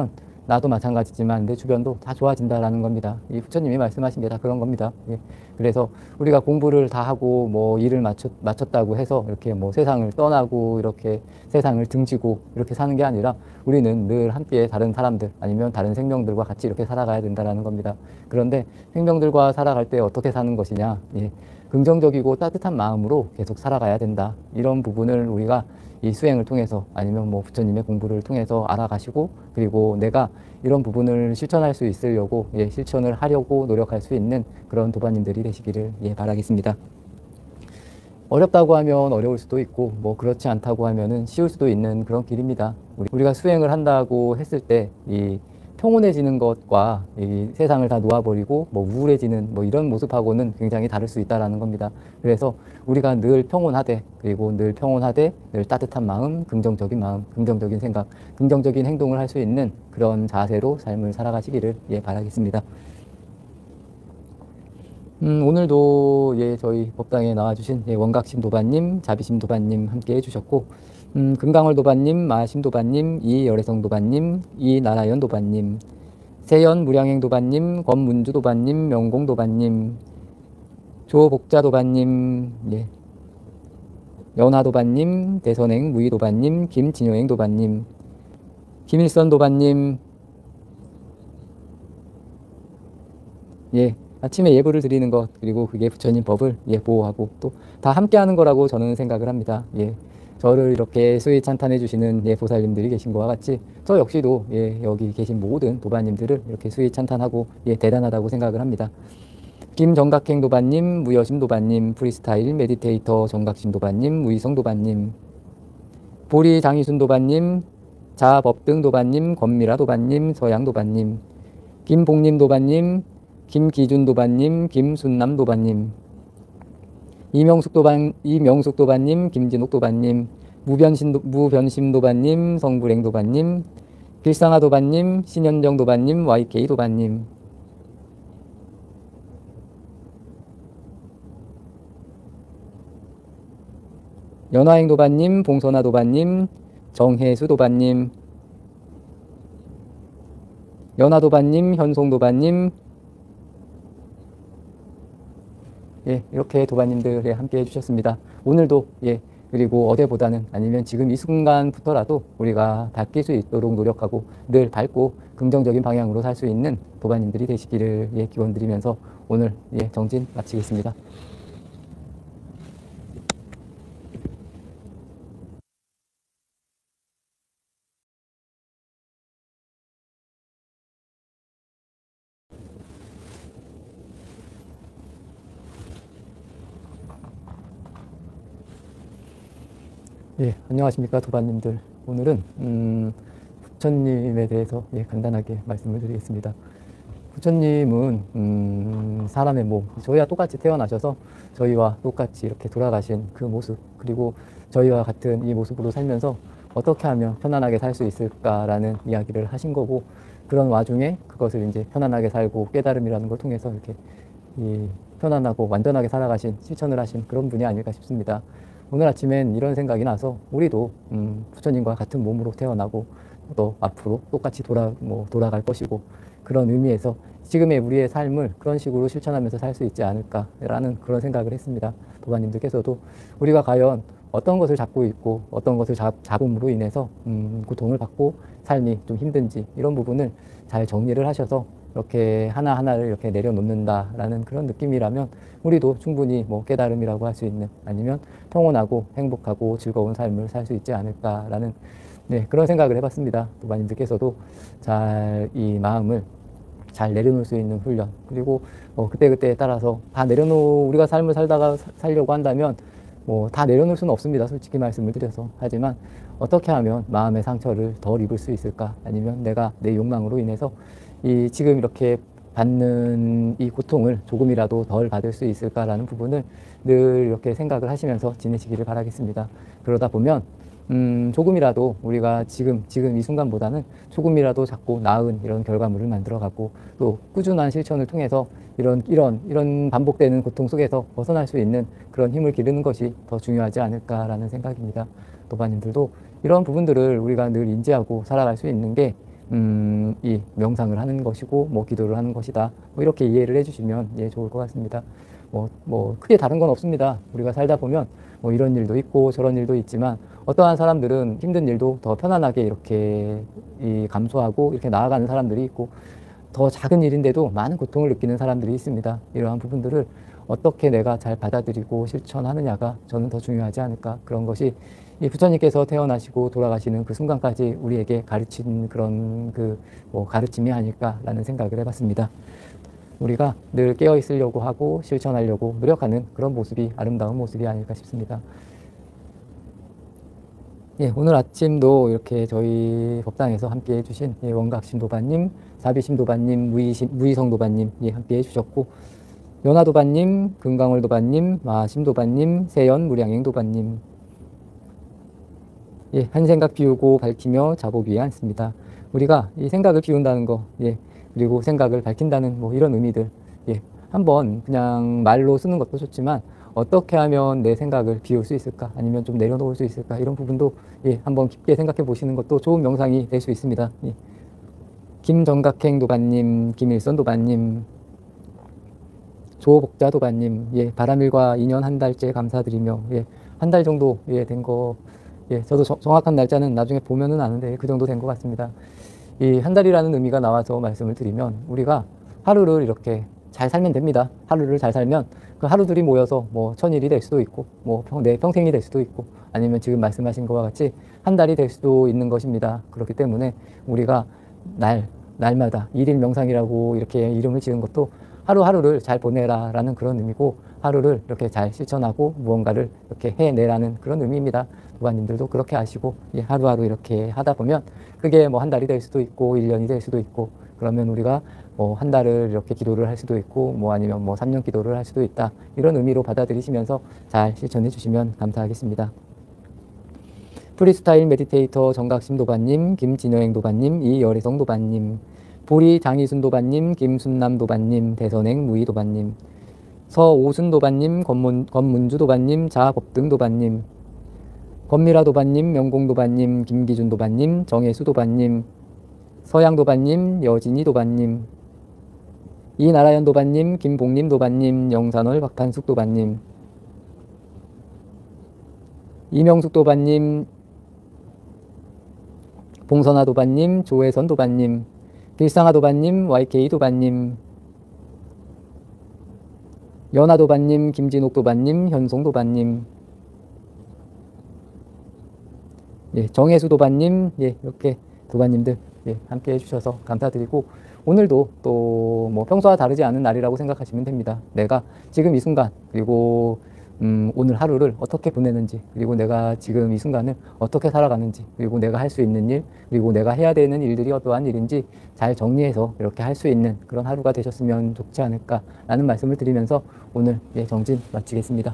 나도 마찬가지지만 내 주변도 다 좋아진다라는 겁니다. 이 부처님이 말씀하신 게 다 그런 겁니다. 예. 그래서 우리가 공부를 다 하고 뭐 일을 마쳤, 마쳤다고 해서 이렇게 뭐 세상을 떠나고 이렇게 세상을 등지고 이렇게 사는 게 아니라 우리는 늘 함께 다른 사람들 아니면 다른 생명들과 같이 이렇게 살아가야 된다라는 겁니다. 그런데 생명들과 살아갈 때 어떻게 사는 것이냐? 예. 긍정적이고 따뜻한 마음으로 계속 살아가야 된다. 이런 부분을 우리가 이 수행을 통해서 아니면 뭐 부처님의 공부를 통해서 알아가시고 그리고 내가 이런 부분을 실천할 수 있으려고 예, 실천을 하려고 노력할 수 있는 그런 도반님들이 되시기를 예, 바라겠습니다. 어렵다고 하면 어려울 수도 있고 뭐 그렇지 않다고 하면은 쉬울 수도 있는 그런 길입니다. 우리가 수행을 한다고 했을 때 이 평온해지는 것과 이 세상을 다 놓아버리고 뭐 우울해지는 뭐 이런 모습하고는 굉장히 다를 수 있다라는 겁니다. 그래서 우리가 늘 평온하되 그리고 늘 평온하되 늘 따뜻한 마음, 긍정적인 마음, 긍정적인 생각, 긍정적인 행동을 할 수 있는 그런 자세로 삶을 살아가시기를 예, 바라겠습니다. 음, 오늘도 예, 저희 법당에 나와주신 예, 원각심 도반님, 자비심 도반님 함께 해주셨고 음, 금강월 도반님, 마심 도반님, 이열애성 도반님, 이나라연 도반님, 세연 무량행 도반님, 권문주 도반님, 명공 도반님, 조복자 도반님, 예, 연화 도반님, 대선행 무의 도반님, 김진효행 도반님, 김일선 도반님, 예, 아침에 예불을 드리는 것 그리고 그게 부처님 법을 예, 보호하고 또 다 함께 하는 거라고 저는 생각을 합니다. 예. 저를 이렇게 수위 찬탄해 주시는 예, 보살님들이 계신 것과 같이 저 역시도 예, 여기 계신 모든 도반님들을 이렇게 수위 찬탄하고 예, 대단하다고 생각을 합니다. 김정각행 도반님, 무여심 도반님, 프리스타일 메디테이터 정각심 도반님, 무이성 도반님, 보리 장희순 도반님, 자법등 도반님, 권미라 도반님, 서양 도반님, 김봉님 도반님, 김기준 도반님, 김순남 도반님, 이명숙 도반, 이명숙 도반님, 김진옥 도반님, 무변심, 무변심 도반님, 성불행 도반님, 길상아 도반님, 신현정 도반님, 와이케이 도반님, 연화행 도반님, 봉선아 도반님, 정혜수 도반님, 연화 도반님, 현송 도반님, 예, 이렇게 도반님들 예, 함께 해주셨습니다. 오늘도 예, 그리고 어제보다는 아니면 지금 이 순간부터라도 우리가 바뀔 수 있도록 노력하고 늘 밝고 긍정적인 방향으로 살 수 있는 도반님들이 되시기를 예, 기원드리면서 오늘 예, 정진 마치겠습니다. 예, 안녕하십니까 도반님들. 오늘은 음, 부처님에 대해서 예, 간단하게 말씀을 드리겠습니다. 부처님은 음, 사람의 몸, 저희와 똑같이 태어나셔서 저희와 똑같이 이렇게 돌아가신 그 모습 그리고 저희와 같은 이 모습으로 살면서 어떻게 하면 편안하게 살 수 있을까라는 이야기를 하신 거고 그런 와중에 그것을 이제 편안하게 살고 깨달음이라는 걸 통해서 이렇게 이 편안하고 완전하게 살아가신 실천을 하신 그런 분이 아닐까 싶습니다. 오늘 아침엔 이런 생각이 나서 우리도 음, 부처님과 같은 몸으로 태어나고 또 앞으로 똑같이 돌아, 뭐, 돌아갈 것이고 그런 의미에서 지금의 우리의 삶을 그런 식으로 실천하면서 살 수 있지 않을까라는 그런 생각을 했습니다. 도반님들께서도 우리가 과연 어떤 것을 잡고 있고 어떤 것을 잡, 잡음으로 인해서 음, 고통을 받고 삶이 좀 힘든지 이런 부분을 잘 정리를 하셔서 이렇게 하나하나를 이렇게 내려놓는다라는 그런 느낌이라면 우리도 충분히 뭐 깨달음이라고 할 수 있는 아니면 평온하고 행복하고 즐거운 삶을 살 수 있지 않을까라는 네, 그런 생각을 해봤습니다. 도반님들께서도 잘 이 마음을 잘 내려놓을 수 있는 훈련 그리고 어, 그때그때에 따라서 다 내려놓 우리가 삶을 살다가 사, 살려고 한다면 뭐 다 내려놓을 수는 없습니다. 솔직히 말씀을 드려서. 하지만 어떻게 하면 마음의 상처를 덜 입을 수 있을까 아니면 내가 내 욕망으로 인해서 이 지금 이렇게 받는 이 고통을 조금이라도 덜 받을 수 있을까라는 부분을 늘 이렇게 생각을 하시면서 지내시기를 바라겠습니다. 그러다 보면 음, 조금이라도 우리가 지금 지금 이 순간보다는 조금이라도 작고 나은 이런 결과물을 만들어가고 또 꾸준한 실천을 통해서 이런 이런 이런 반복되는 고통 속에서 벗어날 수 있는 그런 힘을 기르는 것이 더 중요하지 않을까라는 생각입니다. 도반님들도 이런 부분들을 우리가 늘 인지하고 살아갈 수 있는 게 음, 이 명상을 하는 것이고 뭐 기도를 하는 것이다. 뭐 이렇게 이해를 해주시면 예, 좋을 것 같습니다. 뭐, 뭐 크게 다른 건 없습니다. 우리가 살다 보면 뭐 이런 일도 있고 저런 일도 있지만 어떠한 사람들은 힘든 일도 더 편안하게 이렇게 이 감수하고 이렇게 나아가는 사람들이 있고 더 작은 일인데도 많은 고통을 느끼는 사람들이 있습니다. 이러한 부분들을 어떻게 내가 잘 받아들이고 실천하느냐가 저는 더 중요하지 않을까. 그런 것이 이 부처님께서 태어나시고 돌아가시는 그 순간까지 우리에게 가르친 그런 그 뭐 가르침이 아닐까라는 생각을 해봤습니다. 우리가 늘 깨어 있으려고 하고 실천하려고 노력하는 그런 모습이 아름다운 모습이 아닐까 싶습니다. 예, 오늘 아침도 이렇게 저희 법당에서 함께 해주신 예, 원각심도반님, 사비심도반님, 무의심, 무의성도반님 예, 함께 해주셨고, 연화도반님, 금강월도반님, 마심도반님, 세연 무량행도반님 예, 한 생각 비우고 밝히며 자복 위에 앉습니다. 우리가 이 생각을 비운다는 거, 예, 그리고 생각을 밝힌다는 뭐 이런 의미들, 예, 한번 그냥 말로 쓰는 것도 좋지만 어떻게 하면 내 생각을 비울 수 있을까? 아니면 좀 내려놓을 수 있을까? 이런 부분도 예, 한번 깊게 생각해 보시는 것도 좋은 명상이 될 수 있습니다. 예. 김정각행 도반님, 김일선 도반님, 조복자 도반님, 예, 바람일과 이 년 한 달째 감사드리며, 예, 한 달 정도 예, 된 거, 예, 저도 저, 정확한 날짜는 나중에 보면은 아는데 그 정도 된 것 같습니다. 이 한 달이라는 의미가 나와서 말씀을 드리면 우리가 하루를 이렇게 잘 살면 됩니다. 하루를 잘 살면 그 하루들이 모여서 뭐 천일이 될 수도 있고 뭐 내 평생이 될 수도 있고 아니면 지금 말씀하신 것과 같이 한 달이 될 수도 있는 것입니다. 그렇기 때문에 우리가 날, 날마다 일일 명상이라고 이렇게 이름을 지은 것도 하루하루를 잘 보내라 라는 그런 의미고 하루를 이렇게 잘 실천하고 무언가를 이렇게 해내라는 그런 의미입니다. 도반님들도 그렇게 하시고 예, 하루하루 이렇게 하다 보면 그게 뭐 한 달이 될 수도 있고 일 년이 될 수도 있고 그러면 우리가 뭐 한 달을 이렇게 기도를 할 수도 있고 뭐 아니면 뭐 삼 년 기도를 할 수도 있다 이런 의미로 받아들이시면서 잘 실천해 주시면 감사하겠습니다. 프리스타일 메디테이터 정각심 도반님, 김진여행 도반님, 이열애성 도반님, 보리 장희순 도반님, 김순남 도반님, 대선행 무희 도반님, 서오순 도반님, 권문, 권문주 도반님, 자법등 도반님, 권미라 도반님, 명공 도반님, 김기준 도반님, 정혜수 도반님, 서양 도반님, 여진이 도반님, 이나라연 도반님, 김봉림 도반님, 영산월 박한숙 도반님, 이명숙 도반님, 봉선아 도반님, 조혜선 도반님, 길상아 도반님, 와이케이 도반님, 연아 도반님, 김진옥 도반님, 현송 도반님, 예, 정혜수 도반님, 예, 이렇게 도반님들 예, 함께 해주셔서 감사드리고 오늘도 또 뭐 평소와 다르지 않은 날이라고 생각하시면 됩니다. 내가 지금 이 순간 그리고 음, 오늘 하루를 어떻게 보내는지 그리고 내가 지금 이 순간을 어떻게 살아가는지 그리고 내가 할 수 있는 일 그리고 내가 해야 되는 일들이 어떠한 일인지 잘 정리해서 이렇게 할 수 있는 그런 하루가 되셨으면 좋지 않을까라는 말씀을 드리면서 오늘 예, 정진 마치겠습니다.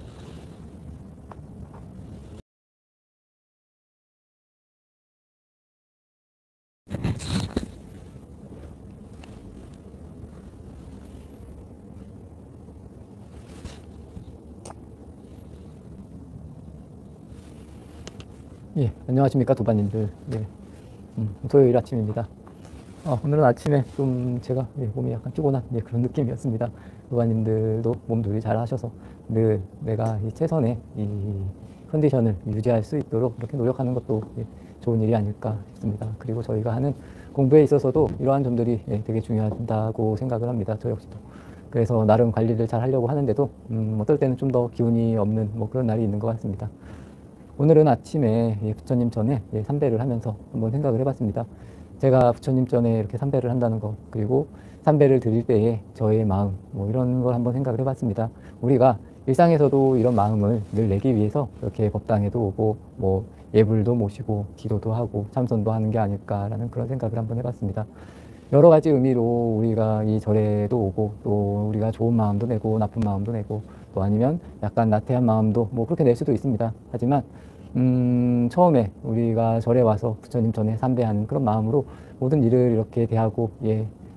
예, 안녕하십니까 도반님들. 예, 음, 토요일 아침입니다. 어, 오늘은 아침에 좀 제가 예, 몸이 약간 피곤한 예, 그런 느낌이었습니다. 도반님들도 몸조리 잘 하셔서 늘 내가 이 최선의 이 컨디션을 유지할 수 있도록 이렇게 노력하는 것도 예, 좋은 일이 아닐까 싶습니다. 그리고 저희가 하는 공부에 있어서도 이러한 점들이 예, 되게 중요하다고 생각을 합니다. 저 역시도. 그래서 나름 관리를 잘 하려고 하는데도 음, 어떨 때는 좀 더 기운이 없는 뭐 그런 날이 있는 것 같습니다. 오늘은 아침에 예, 부처님 전에 예, 삼배를 하면서 한번 생각을 해봤습니다. 제가 부처님 전에 이렇게 삼배를 한다는 것 그리고 삼배를 드릴 때에 저의 마음 뭐 이런 걸 한번 생각을 해봤습니다. 우리가 일상에서도 이런 마음을 늘 내기 위해서 이렇게 법당에도 오고 뭐 예불도 모시고 기도도 하고 참선도 하는 게 아닐까라는 그런 생각을 한번 해봤습니다. 여러 가지 의미로 우리가 이 절에도 오고 또 우리가 좋은 마음도 내고 나쁜 마음도 내고 또 아니면 약간 나태한 마음도 뭐 그렇게 낼 수도 있습니다. 하지만 음, 처음에 우리가 절에 와서 부처님 전에 삼배하는 그런 마음으로 모든 일을 이렇게 대하고 예,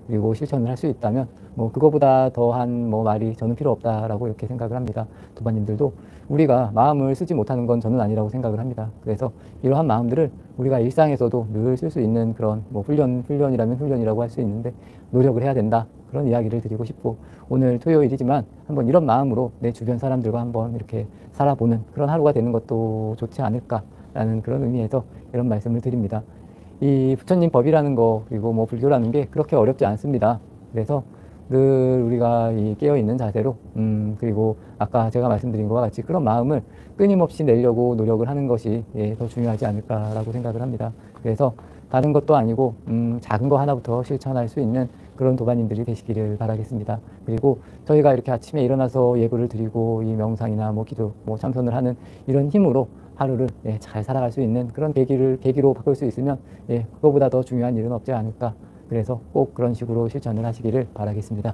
그리고 실천을 할 수 있다면 뭐 그거보다 더한 뭐 말이 저는 필요 없다라고 이렇게 생각을 합니다. 도반님들도 우리가 마음을 쓰지 못하는 건 저는 아니라고 생각을 합니다. 그래서 이러한 마음들을 우리가 일상에서도 늘 쓸 수 있는 그런 뭐 훈련, 훈련이라면 훈련이라고 할 수 있는데 노력을 해야 된다. 그런 이야기를 드리고 싶고, 오늘 토요일이지만 한번 이런 마음으로 내 주변 사람들과 한번 이렇게 살아보는 그런 하루가 되는 것도 좋지 않을까라는 그런 의미에서 이런 말씀을 드립니다. 이 부처님 법이라는 거, 그리고 뭐 불교라는 게 그렇게 어렵지 않습니다. 그래서 늘 우리가 이 깨어있는 자세로, 음, 그리고 아까 제가 말씀드린 것과 같이 그런 마음을 끊임없이 내려고 노력을 하는 것이 예, 더 중요하지 않을까라고 생각을 합니다. 그래서 다른 것도 아니고, 음, 작은 거 하나부터 실천할 수 있는 그런 도반님들이 되시기를 바라겠습니다. 그리고 저희가 이렇게 아침에 일어나서 예불을 드리고 이 명상이나 뭐 기도, 뭐 참선을 하는 이런 힘으로 하루를 예, 잘 살아갈 수 있는 그런 계기를, 계기로 바꿀 수 있으면 예, 그거보다 더 중요한 일은 없지 않을까. 그래서 꼭 그런 식으로 실천을 하시기를 바라겠습니다.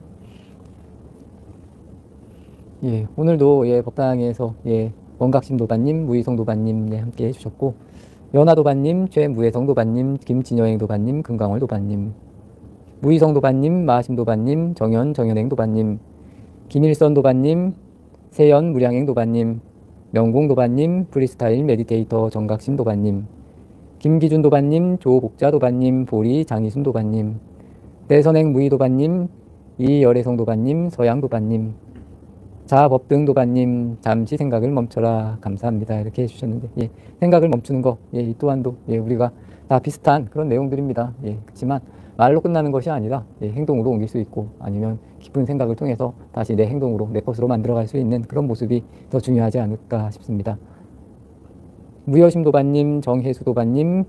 예, 오늘도 예, 법당에서 예, 원각심 도반님, 무의성 도반님 예, 함께 해주셨고, 연화 도반님, 최무혜성 도반님, 김진여행 도반님, 금강월 도반님, 무의성 도반님, 마심 도반님, 정현, 정현행 도반님, 김일선 도반님, 세연, 무량행 도반님, 명공 도반님, 프리스타일 메디테이터 정각심 도반님, 김기준 도반님, 조복자 도반님, 보리 장희순 도반님, 대선행 무의 도반님, 이열애성 도반님, 서양 도반님, 자법등 도반님, 잠시 생각을 멈춰라. 감사합니다. 이렇게 해주셨는데, 예, 생각을 멈추는 거, 예, 이 또한도, 예, 우리가 다 비슷한 그런 내용들입니다. 예, 그렇지만 말로 끝나는 것이 아니라, 예, 행동으로 옮길 수 있고, 아니면 깊은 생각을 통해서 다시 내 행동으로, 내 것으로 만들어갈 수 있는 그런 모습이 더 중요하지 않을까 싶습니다. 무여심 도반님, 정혜수 도반님,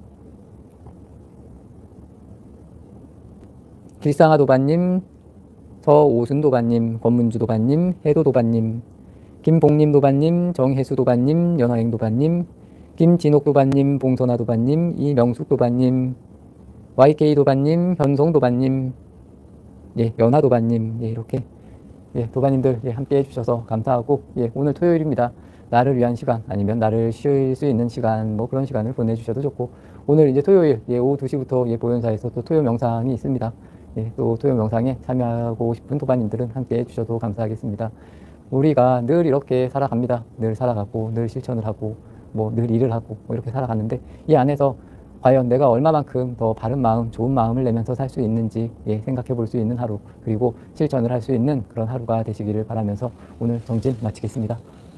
길상아 도반님, 서오순 도반님, 권문주 도반님, 해도 도반님, 김봉림 도반님, 정혜수 도반님, 연화행 도반님, 김진옥 도반님, 봉선아 도반님, 이명숙 도반님, 와이케이 도반님, 현송 도반님, 예, 연화 도반님, 예, 이렇게 예, 도반님들 예, 함께 해주셔서 감사하고, 예, 오늘 토요일입니다. 나를 위한 시간, 아니면 나를 쉴 수 있는 시간, 뭐 그런 시간을 보내주셔도 좋고, 오늘 이제 토요일 예, 오후 두 시부터 예, 보현사에서 또 토요 명상이 있습니다. 예, 또 토요 명상에 참여하고 싶은 도반님들은 함께 해주셔도 감사하겠습니다. 우리가 늘 이렇게 살아갑니다. 늘 살아가고, 늘 실천을 하고, 뭐 늘 일을 하고, 뭐 이렇게 살아가는데, 이 안에서 과연 내가 얼마만큼 더 바른 마음, 좋은 마음을 내면서 살 수 있는지 예, 생각해 볼 수 있는 하루, 그리고 실천을 할 수 있는 그런 하루가 되시기를 바라면서 오늘 정진 마치겠습니다.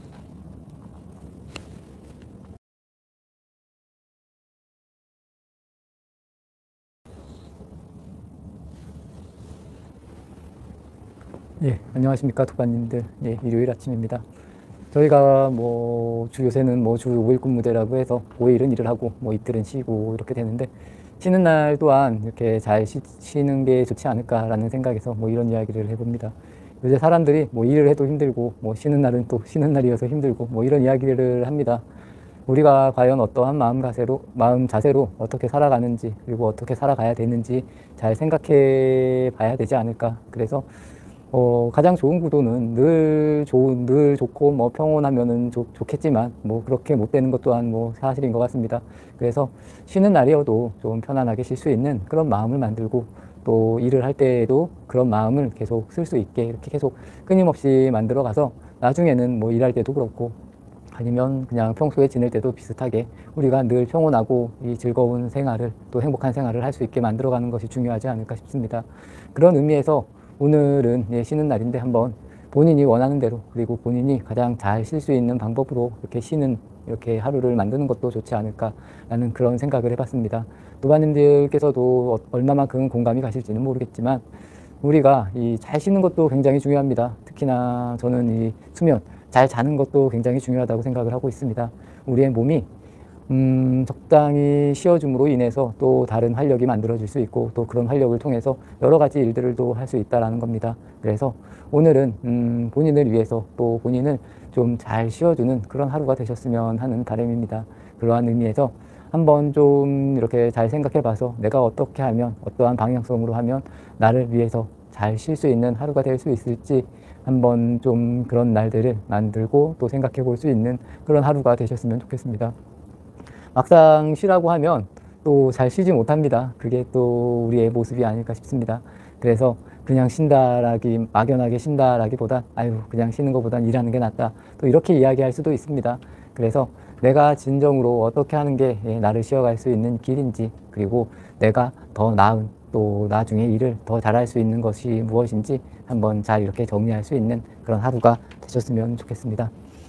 예, 안녕하십니까 도반님들. 예, 일요일 아침입니다. 저희가 뭐 주 요새는 뭐 주 오 일 근무제라고 해서 오 일은 일을 하고 뭐 이틀은 쉬고 이렇게 되는데, 쉬는 날 또한 이렇게 잘 쉬, 쉬는 게 좋지 않을까라는 생각에서 뭐 이런 이야기를 해봅니다. 요새 사람들이 뭐 일을 해도 힘들고, 뭐 쉬는 날은 또 쉬는 날이어서 힘들고, 뭐 이런 이야기를 합니다. 우리가 과연 어떠한 마음 자세로, 마음 자세로 어떻게 살아가는지, 그리고 어떻게 살아가야 되는지 잘 생각해 봐야 되지 않을까. 그래서 어, 가장 좋은 구도는 늘 좋은, 늘 좋고, 뭐, 평온하면은 좋, 좋겠지만, 뭐, 그렇게 못 되는 것 또한 뭐, 사실인 것 같습니다. 그래서 쉬는 날이어도 좀 편안하게 쉴 수 있는 그런 마음을 만들고, 또 일을 할 때에도 그런 마음을 계속 쓸 수 있게 이렇게 계속 끊임없이 만들어 가서, 나중에는 뭐, 일할 때도 그렇고, 아니면 그냥 평소에 지낼 때도 비슷하게 우리가 늘 평온하고 이 즐거운 생활을, 또 행복한 생활을 할 수 있게 만들어 가는 것이 중요하지 않을까 싶습니다. 그런 의미에서 오늘은 예, 쉬는 날인데 한번 본인이 원하는 대로, 그리고 본인이 가장 잘 쉴 수 있는 방법으로 이렇게 쉬는, 이렇게 하루를 만드는 것도 좋지 않을까라는 그런 생각을 해봤습니다. 도반님들께서도 얼마만큼 공감이 가실지는 모르겠지만, 우리가 이 잘 쉬는 것도 굉장히 중요합니다. 특히나 저는 이 수면, 잘 자는 것도 굉장히 중요하다고 생각을 하고 있습니다. 우리의 몸이 음, 적당히 쉬어줌으로 인해서 또 다른 활력이 만들어질 수 있고, 또 그런 활력을 통해서 여러 가지 일들을 또 할 수 있다라는 겁니다. 그래서 오늘은 음, 본인을 위해서 또 본인을 좀 잘 쉬어주는 그런 하루가 되셨으면 하는 바람입니다. 그러한 의미에서 한번 좀 이렇게 잘 생각해 봐서 내가 어떻게 하면, 어떠한 방향성으로 하면 나를 위해서 잘 쉴 수 있는 하루가 될 수 있을지 한번 좀 그런 날들을 만들고 또 생각해 볼 수 있는 그런 하루가 되셨으면 좋겠습니다. 막상 쉬라고 하면 또 잘 쉬지 못합니다. 그게 또 우리의 모습이 아닐까 싶습니다. 그래서 그냥 쉰다라기, 막연하게 쉰다라기보다 아유 그냥 쉬는 것보단 일하는 게 낫다, 또 이렇게 이야기할 수도 있습니다. 그래서 내가 진정으로 어떻게 하는 게 나를 쉬어갈 수 있는 길인지, 그리고 내가 더 나은, 또 나중에 일을 더 잘할 수 있는 것이 무엇인지 한번 잘 이렇게 정리할 수 있는 그런 하루가 되셨으면 좋겠습니다.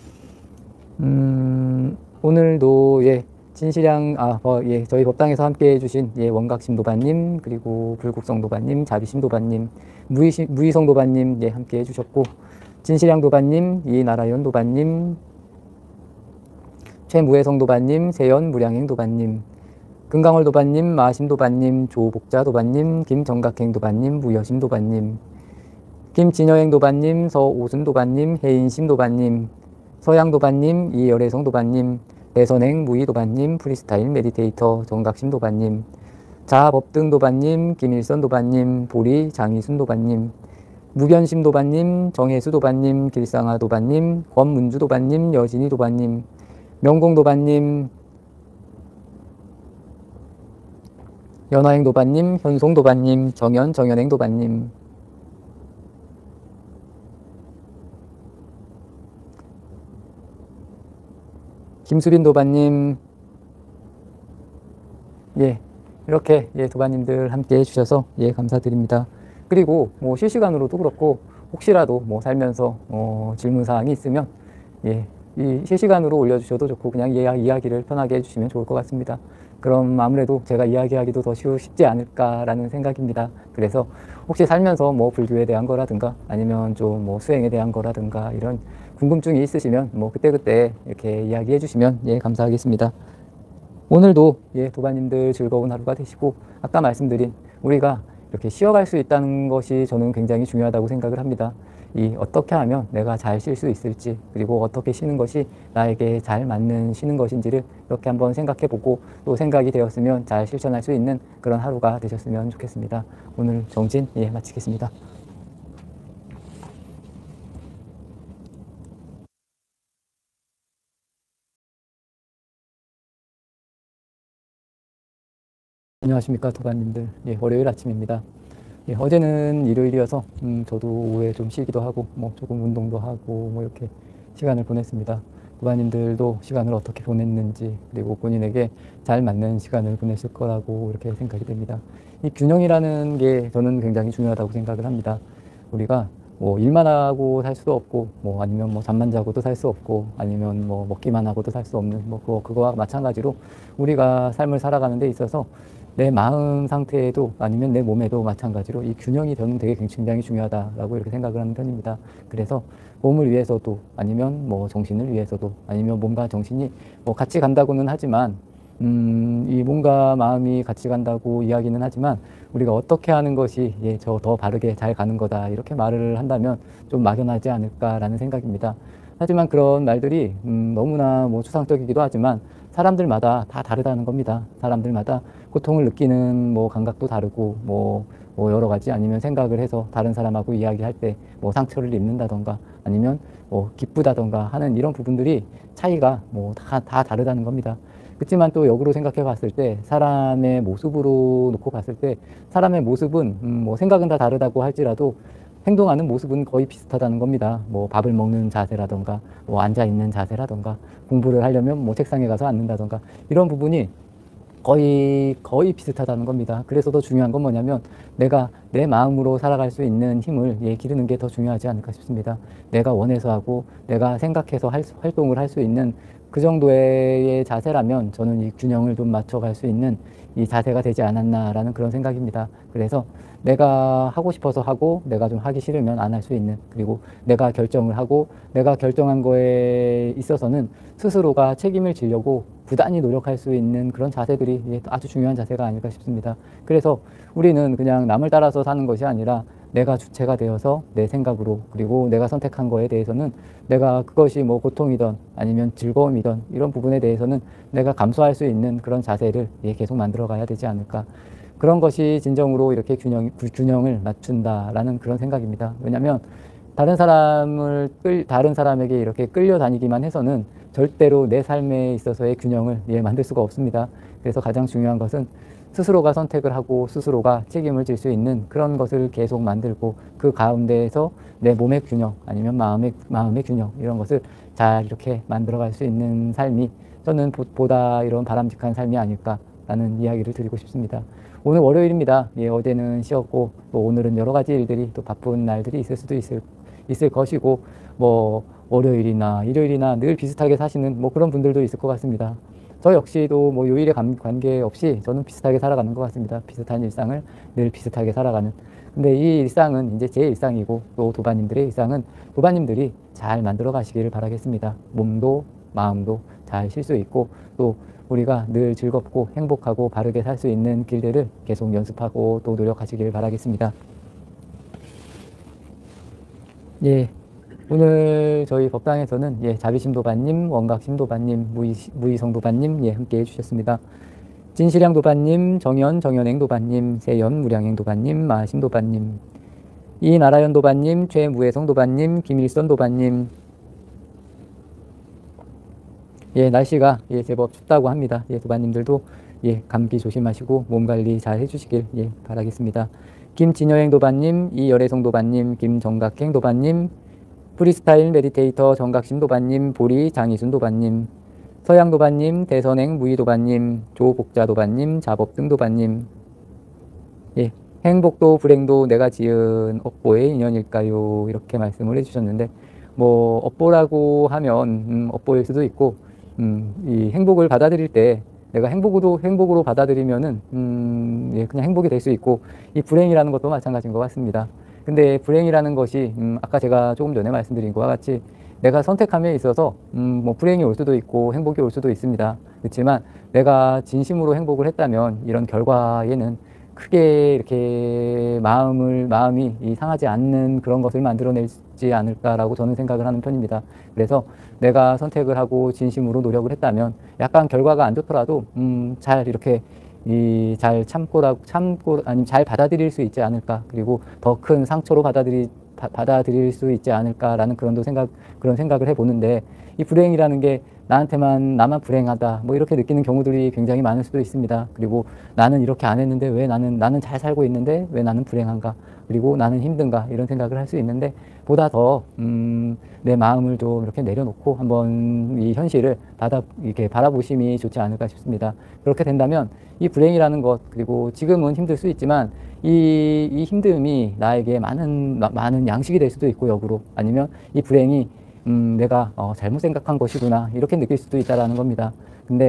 음, 오늘도 예 진실양 아 어, 예 저희 법당에서 함께 해주신 예 원각심 도반님, 그리고 불국성 도반님, 자비심 도반님, 무의심 무의성 도반님 예 함께 해주셨고, 진실양 도반님, 이나라연 도반님, 최무해성 도반님, 세연 무량행 도반님, 금강월 도반님, 마심 도반님, 조복자 도반님, 김정각행 도반님, 무여심 도반님, 김진여행 도반님, 서오순 도반님, 해인심 도반님, 서양 도반님, 이열애성 도반님, 대선행 무의 도반님, 프리스타일 메디테이터 정각심 도반님, 자법등 도반님, 김일선 도반님, 보리 장희순 도반님, 무견심 도반님, 정혜수 도반님, 길상아 도반님, 권문주 도반님, 여진이 도반님, 명공 도반님, 연화행 도반님, 현송 도반님, 정연 정연행 도반님, 김수빈 도반님, 예, 이렇게 예, 도반님들 함께 해주셔서 예, 감사드립니다. 그리고 뭐 실시간으로도 그렇고 혹시라도 뭐 살면서 어, 질문사항이 있으면 예, 이 실시간으로 올려주셔도 좋고 그냥 이야, 이야기를 편하게 해주시면 좋을 것 같습니다. 그럼 아무래도 제가 이야기하기도 더 쉬우, 쉽지 않을까라는 생각입니다. 그래서 혹시 살면서 뭐 불교에 대한 거라든가 아니면 좀 뭐 수행에 대한 거라든가 이런 궁금증이 있으시면 뭐 그때그때 이렇게 이야기해 주시면 예, 감사하겠습니다. 오늘도 예, 도반님들 즐거운 하루가 되시고, 아까 말씀드린 우리가 이렇게 쉬어갈 수 있다는 것이 저는 굉장히 중요하다고 생각을 합니다. 이 어떻게 하면 내가 잘 쉴 수 있을지, 그리고 어떻게 쉬는 것이 나에게 잘 맞는 쉬는 것인지를 이렇게 한번 생각해 보고, 또 생각이 되었으면 잘 실천할 수 있는 그런 하루가 되셨으면 좋겠습니다. 오늘 정진 예, 마치겠습니다. 안녕하십니까 도반님들. 예, 월요일 아침입니다. 예, 어제는 일요일이어서 음, 저도 오후에 좀 쉬기도 하고 뭐 조금 운동도 하고 뭐 이렇게 시간을 보냈습니다. 도반님들도 시간을 어떻게 보냈는지, 그리고 본인에게 잘 맞는 시간을 보내실 거라고 이렇게 생각이 됩니다. 이 균형이라는 게 저는 굉장히 중요하다고 생각을 합니다. 우리가 뭐 일만 하고 살 수도 없고, 뭐 아니면 뭐 잠만 자고도 살 수 없고, 아니면 뭐 먹기만 하고도 살 수 없는 뭐 그거 그거와 마찬가지로 우리가 삶을 살아가는 데 있어서 내 마음 상태에도 아니면 내 몸에도 마찬가지로 이 균형이 저는 되게 굉장히 중요하다라고 이렇게 생각을 하는 편입니다. 그래서 몸을 위해서도 아니면 뭐 정신을 위해서도 아니면 몸과 정신이 뭐 같이 간다고는 하지만 음, 이 몸과 마음이 같이 간다고 이야기는 하지만 우리가 어떻게 하는 것이 예, 저 더 바르게 잘 가는 거다 이렇게 말을 한다면 좀 막연하지 않을까라는 생각입니다. 하지만 그런 말들이 음, 너무나 뭐 추상적이기도 하지만 사람들마다 다 다르다는 겁니다. 사람들마다 고통을 느끼는 뭐 감각도 다르고 뭐, 뭐 여러 가지, 아니면 생각을 해서 다른 사람하고 이야기할 때 뭐 상처를 입는다던가 아니면 뭐 기쁘다던가 하는 이런 부분들이 차이가 뭐 다, 다 다르다는 겁니다. 그렇지만 또 역으로 생각해 봤을 때 사람의 모습으로 놓고 봤을 때 사람의 모습은 음, 뭐 생각은 다 다르다고 할지라도 행동하는 모습은 거의 비슷하다는 겁니다. 뭐 밥을 먹는 자세라던가 뭐 앉아 있는 자세라던가 공부를 하려면 뭐 책상에 가서 앉는다던가 이런 부분이 거의 거의 비슷하다는 겁니다. 그래서 더 중요한 건 뭐냐면 내가 내 마음으로 살아갈 수 있는 힘을 예, 기르는 게 더 중요하지 않을까 싶습니다. 내가 원해서 하고 내가 생각해서 할, 활동을 할 수 있는 그 정도의 자세라면 저는 이 균형을 좀 맞춰갈 수 있는 이 자세가 되지 않았나라는 그런 생각입니다. 그래서 내가 하고 싶어서 하고 내가 좀 하기 싫으면 안 할 수 있는, 그리고 내가 결정을 하고 내가 결정한 거에 있어서는 스스로가 책임을 지려고 부단히 노력할 수 있는 그런 자세들이 아주 중요한 자세가 아닐까 싶습니다. 그래서 우리는 그냥 남을 따라서 사는 것이 아니라 내가 주체가 되어서 내 생각으로, 그리고 내가 선택한 거에 대해서는 내가 그것이 뭐 고통이든 아니면 즐거움이든 이런 부분에 대해서는 내가 감수할 수 있는 그런 자세를 계속 만들어 가야 되지 않을까. 그런 것이 진정으로 이렇게 균형, 균형을 맞춘다라는 그런 생각입니다. 왜냐하면 다른 사람을 끌, 다른 사람에게 이렇게 끌려다니기만 해서는 절대로 내 삶에 있어서의 균형을 예, 만들 수가 없습니다. 그래서 가장 중요한 것은 스스로가 선택을 하고 스스로가 책임을 질 수 있는 그런 것을 계속 만들고 그 가운데에서 내 몸의 균형 아니면 마음의, 마음의 균형 이런 것을 잘 이렇게 만들어갈 수 있는 삶이 저는 보다 이런 바람직한 삶이 아닐까라는 이야기를 드리고 싶습니다. 오늘 월요일입니다. 예, 어제는 쉬었고 또 오늘은 여러 가지 일들이 또 바쁜 날들이 있을 수도 있을, 있을 것이고 뭐 월요일이나 일요일이나 늘 비슷하게 사시는 뭐 그런 분들도 있을 것 같습니다. 저 역시도 뭐 요일에 관계없이 저는 비슷하게 살아가는 것 같습니다. 비슷한 일상을 늘 비슷하게 살아가는. 근데 이 일상은 이제 제 일상이고 또 도반님들의 일상은 도반님들이 잘 만들어 가시기를 바라겠습니다. 몸도 마음도 잘 쉴 수 있고 또 우리가 늘 즐겁고 행복하고 바르게 살 수 있는 길들을 계속 연습하고 또 노력하시길 바라겠습니다. 예. 오늘 저희 법당에서는 예, 자비심도반님, 원각심도반님, 무의, 무의성도반님 예, 함께 해주셨습니다. 진실양도반님, 정연, 정연행도반님, 세연, 무량행도반님, 마심도반님, 이나라연도반님, 최무혜성도반님, 김일선도반님. 예, 날씨가 예, 제법 춥다고 합니다. 예, 도반님들도 예, 감기 조심하시고 몸 관리 잘 해주시길 예, 바라겠습니다. 김진여행도반님, 이열애성도반님, 김정각행도반님, 프리스타일 메디테이터 정각심도반님, 보리 장희순도반님, 서양도반님, 대선행 무의도반님, 조복자도반님, 자법등도반님. 예, 행복도 불행도 내가 지은 업보의 인연일까요? 이렇게 말씀을 해주셨는데 뭐 업보라고 하면 음, 업보일 수도 있고 음, 이 행복을 받아들일 때 내가 행복으로 행복으로 받아들이면은 음, 예, 그냥 행복이 될 수 있고 이 불행이라는 것도 마찬가지인 것 같습니다. 근데 불행이라는 것이 음, 아까 제가 조금 전에 말씀드린 것과 같이 내가 선택함에 있어서 음, 뭐 불행이 올 수도 있고 행복이 올 수도 있습니다. 그렇지만 내가 진심으로 행복을 했다면 이런 결과에는 크게 이렇게 마음을 마음이 상하지 않는 그런 것을 만들어내지 않을까라고 저는 생각을 하는 편입니다. 그래서 내가 선택을 하고 진심으로 노력을 했다면 약간 결과가 안 좋더라도 음, 잘 이렇게 이 잘 참고라 참고 아니면 잘 받아들일 수 있지 않을까, 그리고 더 큰 상처로 받아들이 바, 받아들일 수 있지 않을까라는 그런 도 생각 그런 생각을 해보는데 이 불행이라는 게 나한테만 나만 불행하다 뭐 이렇게 느끼는 경우들이 굉장히 많을 수도 있습니다. 그리고 나는 이렇게 안 했는데 왜 나는 나는 잘 살고 있는데 왜 나는 불행한가, 그리고 나는 힘든가 이런 생각을 할 수 있는데 보다 더 음, 내 마음을 좀 이렇게 내려놓고 한번 이 현실을 받아 이렇게 바라보심이 좋지 않을까 싶습니다. 그렇게 된다면 이 불행이라는 것, 그리고 지금은 힘들 수 있지만 이, 이 힘듦이 나에게 많은 많은 양식이 될 수도 있고 역으로, 아니면 이 불행이 음, 내가 어, 잘못 생각한 것이구나 이렇게 느낄 수도 있다라는 겁니다. 근데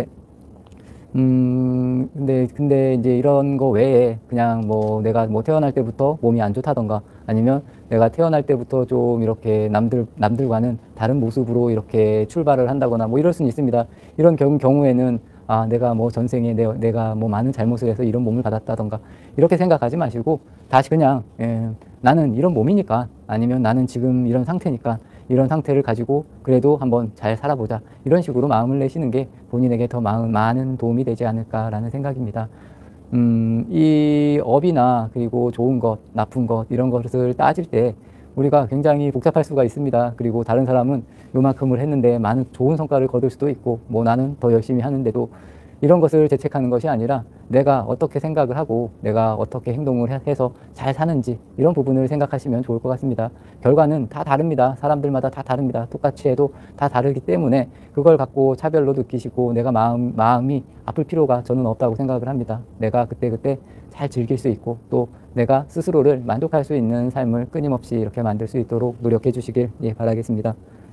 음, 근데, 근데 이제 이런 거 외에 그냥 뭐 내가 뭐 태어날 때부터 몸이 안 좋다던가 아니면 내가 태어날 때부터 좀 이렇게 남들, 남들과는 다른 모습으로 이렇게 출발을 한다거나 뭐 이럴 수는 있습니다. 이런 경우, 경우에는 아, 내가 뭐 전생에 내, 내가 뭐 많은 잘못을 해서 이런 몸을 받았다던가 이렇게 생각하지 마시고 다시 그냥 예, 나는 이런 몸이니까, 아니면 나는 지금 이런 상태니까 이런 상태를 가지고 그래도 한번 잘 살아보자 이런 식으로 마음을 내시는 게 본인에게 더 마음, 많은 도움이 되지 않을까라는 생각입니다. 음, 이 업이나 그리고 좋은 것, 나쁜 것 이런 것을 따질 때 우리가 굉장히 복잡할 수가 있습니다. 그리고 다른 사람은 요만큼을 했는데 많은 좋은 성과를 거둘 수도 있고 뭐 나는 더 열심히 하는데도, 이런 것을 재책하는 것이 아니라 내가 어떻게 생각을 하고 내가 어떻게 행동을 해서 잘 사는지 이런 부분을 생각하시면 좋을 것 같습니다. 결과는 다 다릅니다. 사람들마다 다 다릅니다. 똑같이 해도 다 다르기 때문에 그걸 갖고 차별로 느끼시고 내가 마음, 마음이 아플 필요가 저는 없다고 생각을 합니다. 내가 그때그때 잘 즐길 수 있고 또 내가 스스로를 만족할 수 있는 삶을 끊임없이 이렇게 만들 수 있도록 노력해 주시길 예, 바라겠습니다.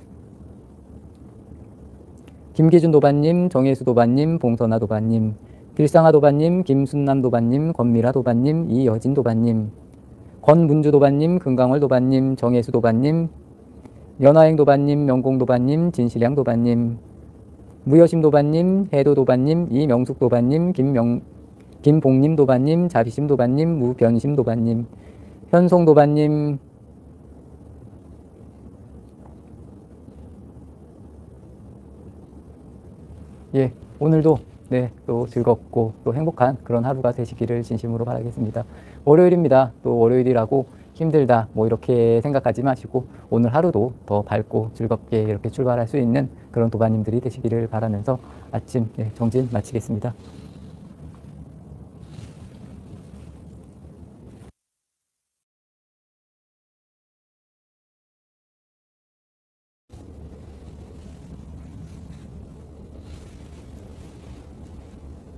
김기준 도반님, 정혜수 도반님, 봉선아 도반님, 길상아 도반님, 김순남 도반님, 권미라 도반님, 이여진 도반님, 권문주 도반님, 금강월 도반님, 정혜수 도반님, 연화행 도반님, 명공 도반님, 진실양 도반님, 무여심 도반님, 해도 도반님, 이명숙 도반님, 김명, 김봉님 도반님, 자비심 도반님, 무변심 도반님, 현송 도반님, 예, 오늘도 네, 또 즐겁고 또 행복한 그런 하루가 되시기를 진심으로 바라겠습니다. 월요일입니다. 또 월요일이라고 힘들다 뭐 이렇게 생각하지 마시고 오늘 하루도 더 밝고 즐겁게 이렇게 출발할 수 있는 그런 도반님들이 되시기를 바라면서 아침 네, 정진 마치겠습니다.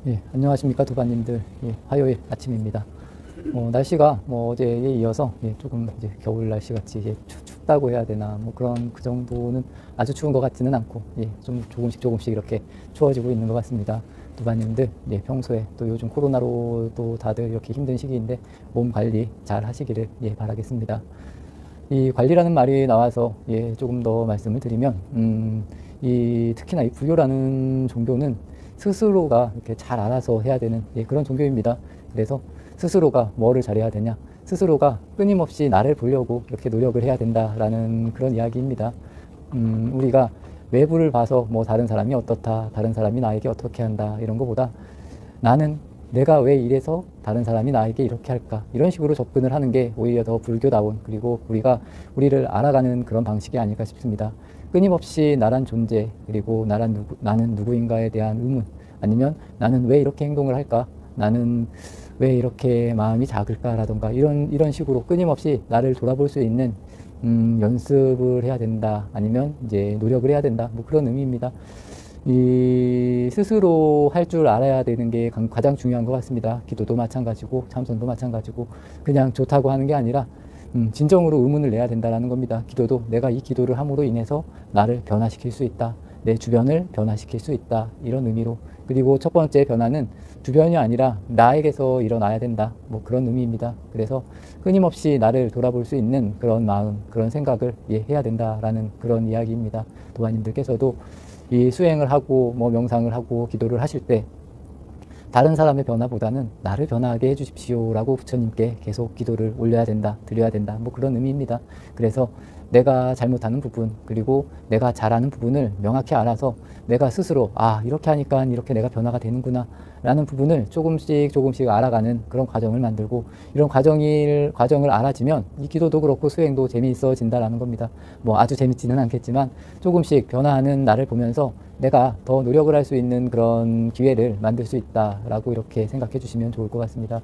예, 안녕하십니까 도반님들. 예, 화요일 아침입니다. 어, 날씨가 뭐 어제에 이어서 예, 조금 이제 겨울 날씨 같이 예, 추, 춥다고 해야 되나 뭐 그런 그 정도는 아주 추운 것 같지는 않고 예, 좀 조금씩 조금씩 이렇게 추워지고 있는 것 같습니다. 도반님들 예, 평소에 또 요즘 코로나로 또 다들 이렇게 힘든 시기인데 몸 관리 잘 하시기를 예, 바라겠습니다. 이 관리라는 말이 나와서 예, 조금 더 말씀을 드리면 음, 이 특히나 이 불교라는 종교는 스스로가 이렇게 잘 알아서 해야 되는 예, 그런 종교입니다. 그래서 스스로가 뭐를 잘해야 되냐, 스스로가 끊임없이 나를 보려고 이렇게 노력을 해야 된다라는 그런 이야기입니다. 음, 우리가 외부를 봐서 뭐 다른 사람이 어떻다, 다른 사람이 나에게 어떻게 한다 이런 것보다 나는 내가 왜 이래서 다른 사람이 나에게 이렇게 할까 이런 식으로 접근을 하는 게 오히려 더 불교다운, 그리고 우리가 우리를 알아가는 그런 방식이 아닐까 싶습니다. 끊임없이 나란 존재, 그리고 나란 누구, 나는 누구인가에 대한 의문, 아니면 나는 왜 이렇게 행동을 할까, 나는 왜 이렇게 마음이 작을까라던가 이런 이런 식으로 끊임없이 나를 돌아볼 수 있는 음, 연습을 해야 된다, 아니면 이제 노력을 해야 된다, 뭐 그런 의미입니다. 이 스스로 할 줄 알아야 되는 게 가장 중요한 것 같습니다. 기도도 마찬가지고 참선도 마찬가지고 그냥 좋다고 하는 게 아니라 음, 진정으로 의문을 내야 된다는 겁니다. 기도도 내가 이 기도를 함으로 인해서 나를 변화시킬 수 있다, 내 주변을 변화시킬 수 있다, 이런 의미로. 그리고 첫 번째 변화는 주변이 아니라 나에게서 일어나야 된다, 뭐 그런 의미입니다. 그래서 끊임없이 나를 돌아볼 수 있는 그런 마음, 그런 생각을 예, 해야 된다라는 그런 이야기입니다. 도화님들께서도 이 수행을 하고 뭐 명상을 하고 기도를 하실 때 다른 사람의 변화보다는 나를 변화하게 해주십시오 라고 부처님께 계속 기도를 올려야 된다, 드려야 된다, 뭐 그런 의미입니다. 그래서 내가 잘못하는 부분, 그리고 내가 잘하는 부분을 명확히 알아서 내가 스스로 아 이렇게 하니까 이렇게 내가 변화가 되는구나 라는 부분을 조금씩 조금씩 알아가는 그런 과정을 만들고, 이런 과정을, 과정을 알아지면 이 기도도 그렇고 수행도 재미있어진다라는 겁니다. 뭐 아주 재밌지는 않겠지만 조금씩 변화하는 나를 보면서 내가 더 노력을 할 수 있는 그런 기회를 만들 수 있다라고 이렇게 생각해 주시면 좋을 것 같습니다.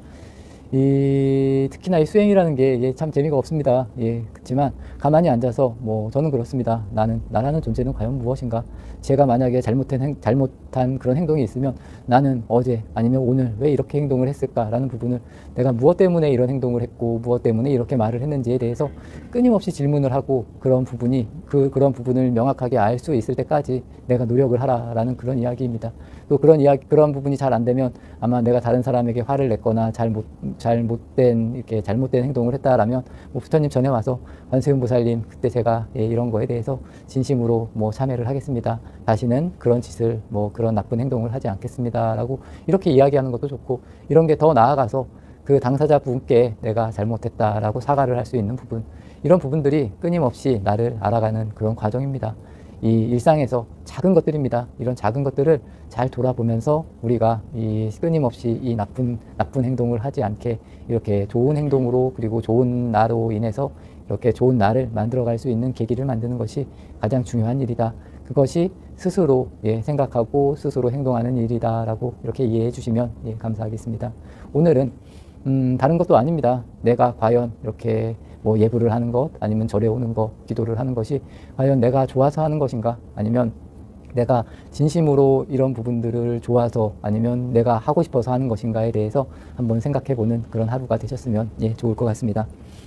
이 특히나 이 수행이라는 게 참 재미가 없습니다. 예, 그렇지만 가만히 앉아서 뭐 저는 그렇습니다. 나는 나라는 존재는 과연 무엇인가? 제가 만약에 잘못한 행, 잘못한 그런 행동이 있으면 나는 어제 아니면 오늘 왜 이렇게 행동을 했을까라는 부분을, 내가 무엇 때문에 이런 행동을 했고 무엇 때문에 이렇게 말을 했는지에 대해서 끊임없이 질문을 하고, 그런 부분이 그 그런 부분을 명확하게 알 수 있을 때까지 내가 노력을 하라라는 그런 이야기입니다. 또 그런 이야기, 그런 부분이 잘 안 되면 아마 내가 다른 사람에게 화를 냈거나 잘못 잘못된 이렇게 잘못된 행동을 했다라면 뭐 부처님 전에 와서 관세음보살님 그때 제가 예, 이런 거에 대해서 진심으로 뭐 참회를 하겠습니다. 다시는 그런 짓을 뭐 그런 나쁜 행동을 하지 않겠습니다라고 이렇게 이야기하는 것도 좋고, 이런 게 더 나아가서 그 당사자 분께 내가 잘못했다라고 사과를 할 수 있는 부분, 이런 부분들이 끊임없이 나를 알아가는 그런 과정입니다. 이 일상에서 작은 것들입니다. 이런 작은 것들을 잘 돌아보면서 우리가 이 끊임없이 이 나쁜 나쁜 행동을 하지 않게 이렇게 좋은 행동으로, 그리고 좋은 나로 인해서 이렇게 좋은 나를 만들어갈 수 있는 계기를 만드는 것이 가장 중요한 일이다. 그것이 스스로 예, 생각하고 스스로 행동하는 일이다라고 이렇게 이해해 주시면 예, 감사하겠습니다. 오늘은 음, 다른 것도 아닙니다. 내가 과연 이렇게 뭐 예불을 하는 것, 아니면 절에 오는 것, 기도를 하는 것이 과연 내가 좋아서 하는 것인가, 아니면 내가 진심으로 이런 부분들을 좋아서, 아니면 내가 하고 싶어서 하는 것인가에 대해서 한번 생각해 보는 그런 하루가 되셨으면 예, 좋을 것 같습니다.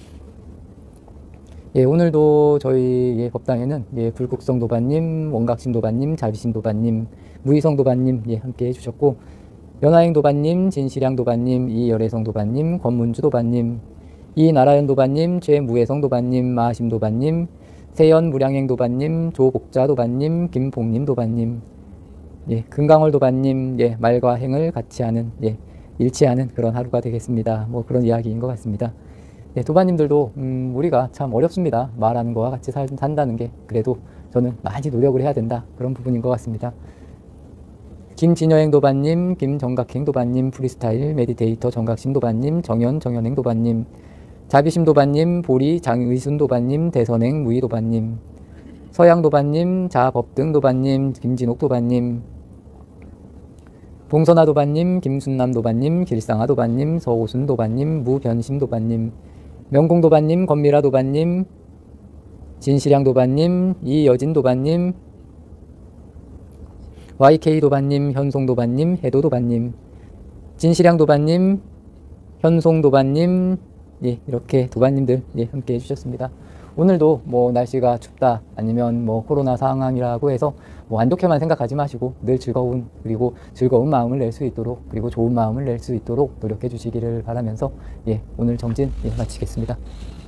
예, 오늘도 저희 예, 법당에는 예, 불국성 도반님, 원각심 도반님, 자비심 도반님, 무의성 도반님 예, 함께 해주셨고, 연화행 도반님, 진실양 도반님, 이열애성 도반님, 권문주 도반님, 이나라연 도반님, 최무혜성 도반님, 마하심 도반님, 세연 무량행 도반님, 조복자 도반님, 김봉님 도반님, 예, 금강월 도반님, 예, 말과 행을 같이 하는, 예, 일치하는 그런 하루가 되겠습니다. 뭐 그런 이야기인 것 같습니다. 예, 도반님들도 음, 우리가 참 어렵습니다. 말하는 거와 같이 살, 산다는 게. 그래도 저는 많이 노력을 해야 된다, 그런 부분인 것 같습니다. 김진여행 도반님, 김정각행 도반님, 프리스타일 메디테이터 정각심 도반님, 정연 정연행 도반님, 자비심 도반님, 보리 장의순 도반님, 대선행 무의 도반님, 서양 도반님, 자법등 도반님, 김진옥 도반님, 봉선아 도반님, 김순남 도반님, 길상아 도반님, 서오순 도반님, 무변심 도반님, 명공 도반님, 건미라 도반님, 진실양 도반님, 이여진 도반님, 와이케이 도반님, 현송 도반님, 해도 도반님, 진시량 도반님, 현송 도반님, 예, 이렇게 도반님들 예, 함께 해주셨습니다. 오늘도 뭐 날씨가 춥다 아니면 뭐 코로나 상황이라고 해서 뭐 안 좋게만 생각하지 마시고 늘 즐거운 그리고 즐거운 마음을 낼 수 있도록 그리고 좋은 마음을 낼 수 있도록 노력해 주시기를 바라면서 예, 오늘 정진 예, 마치겠습니다.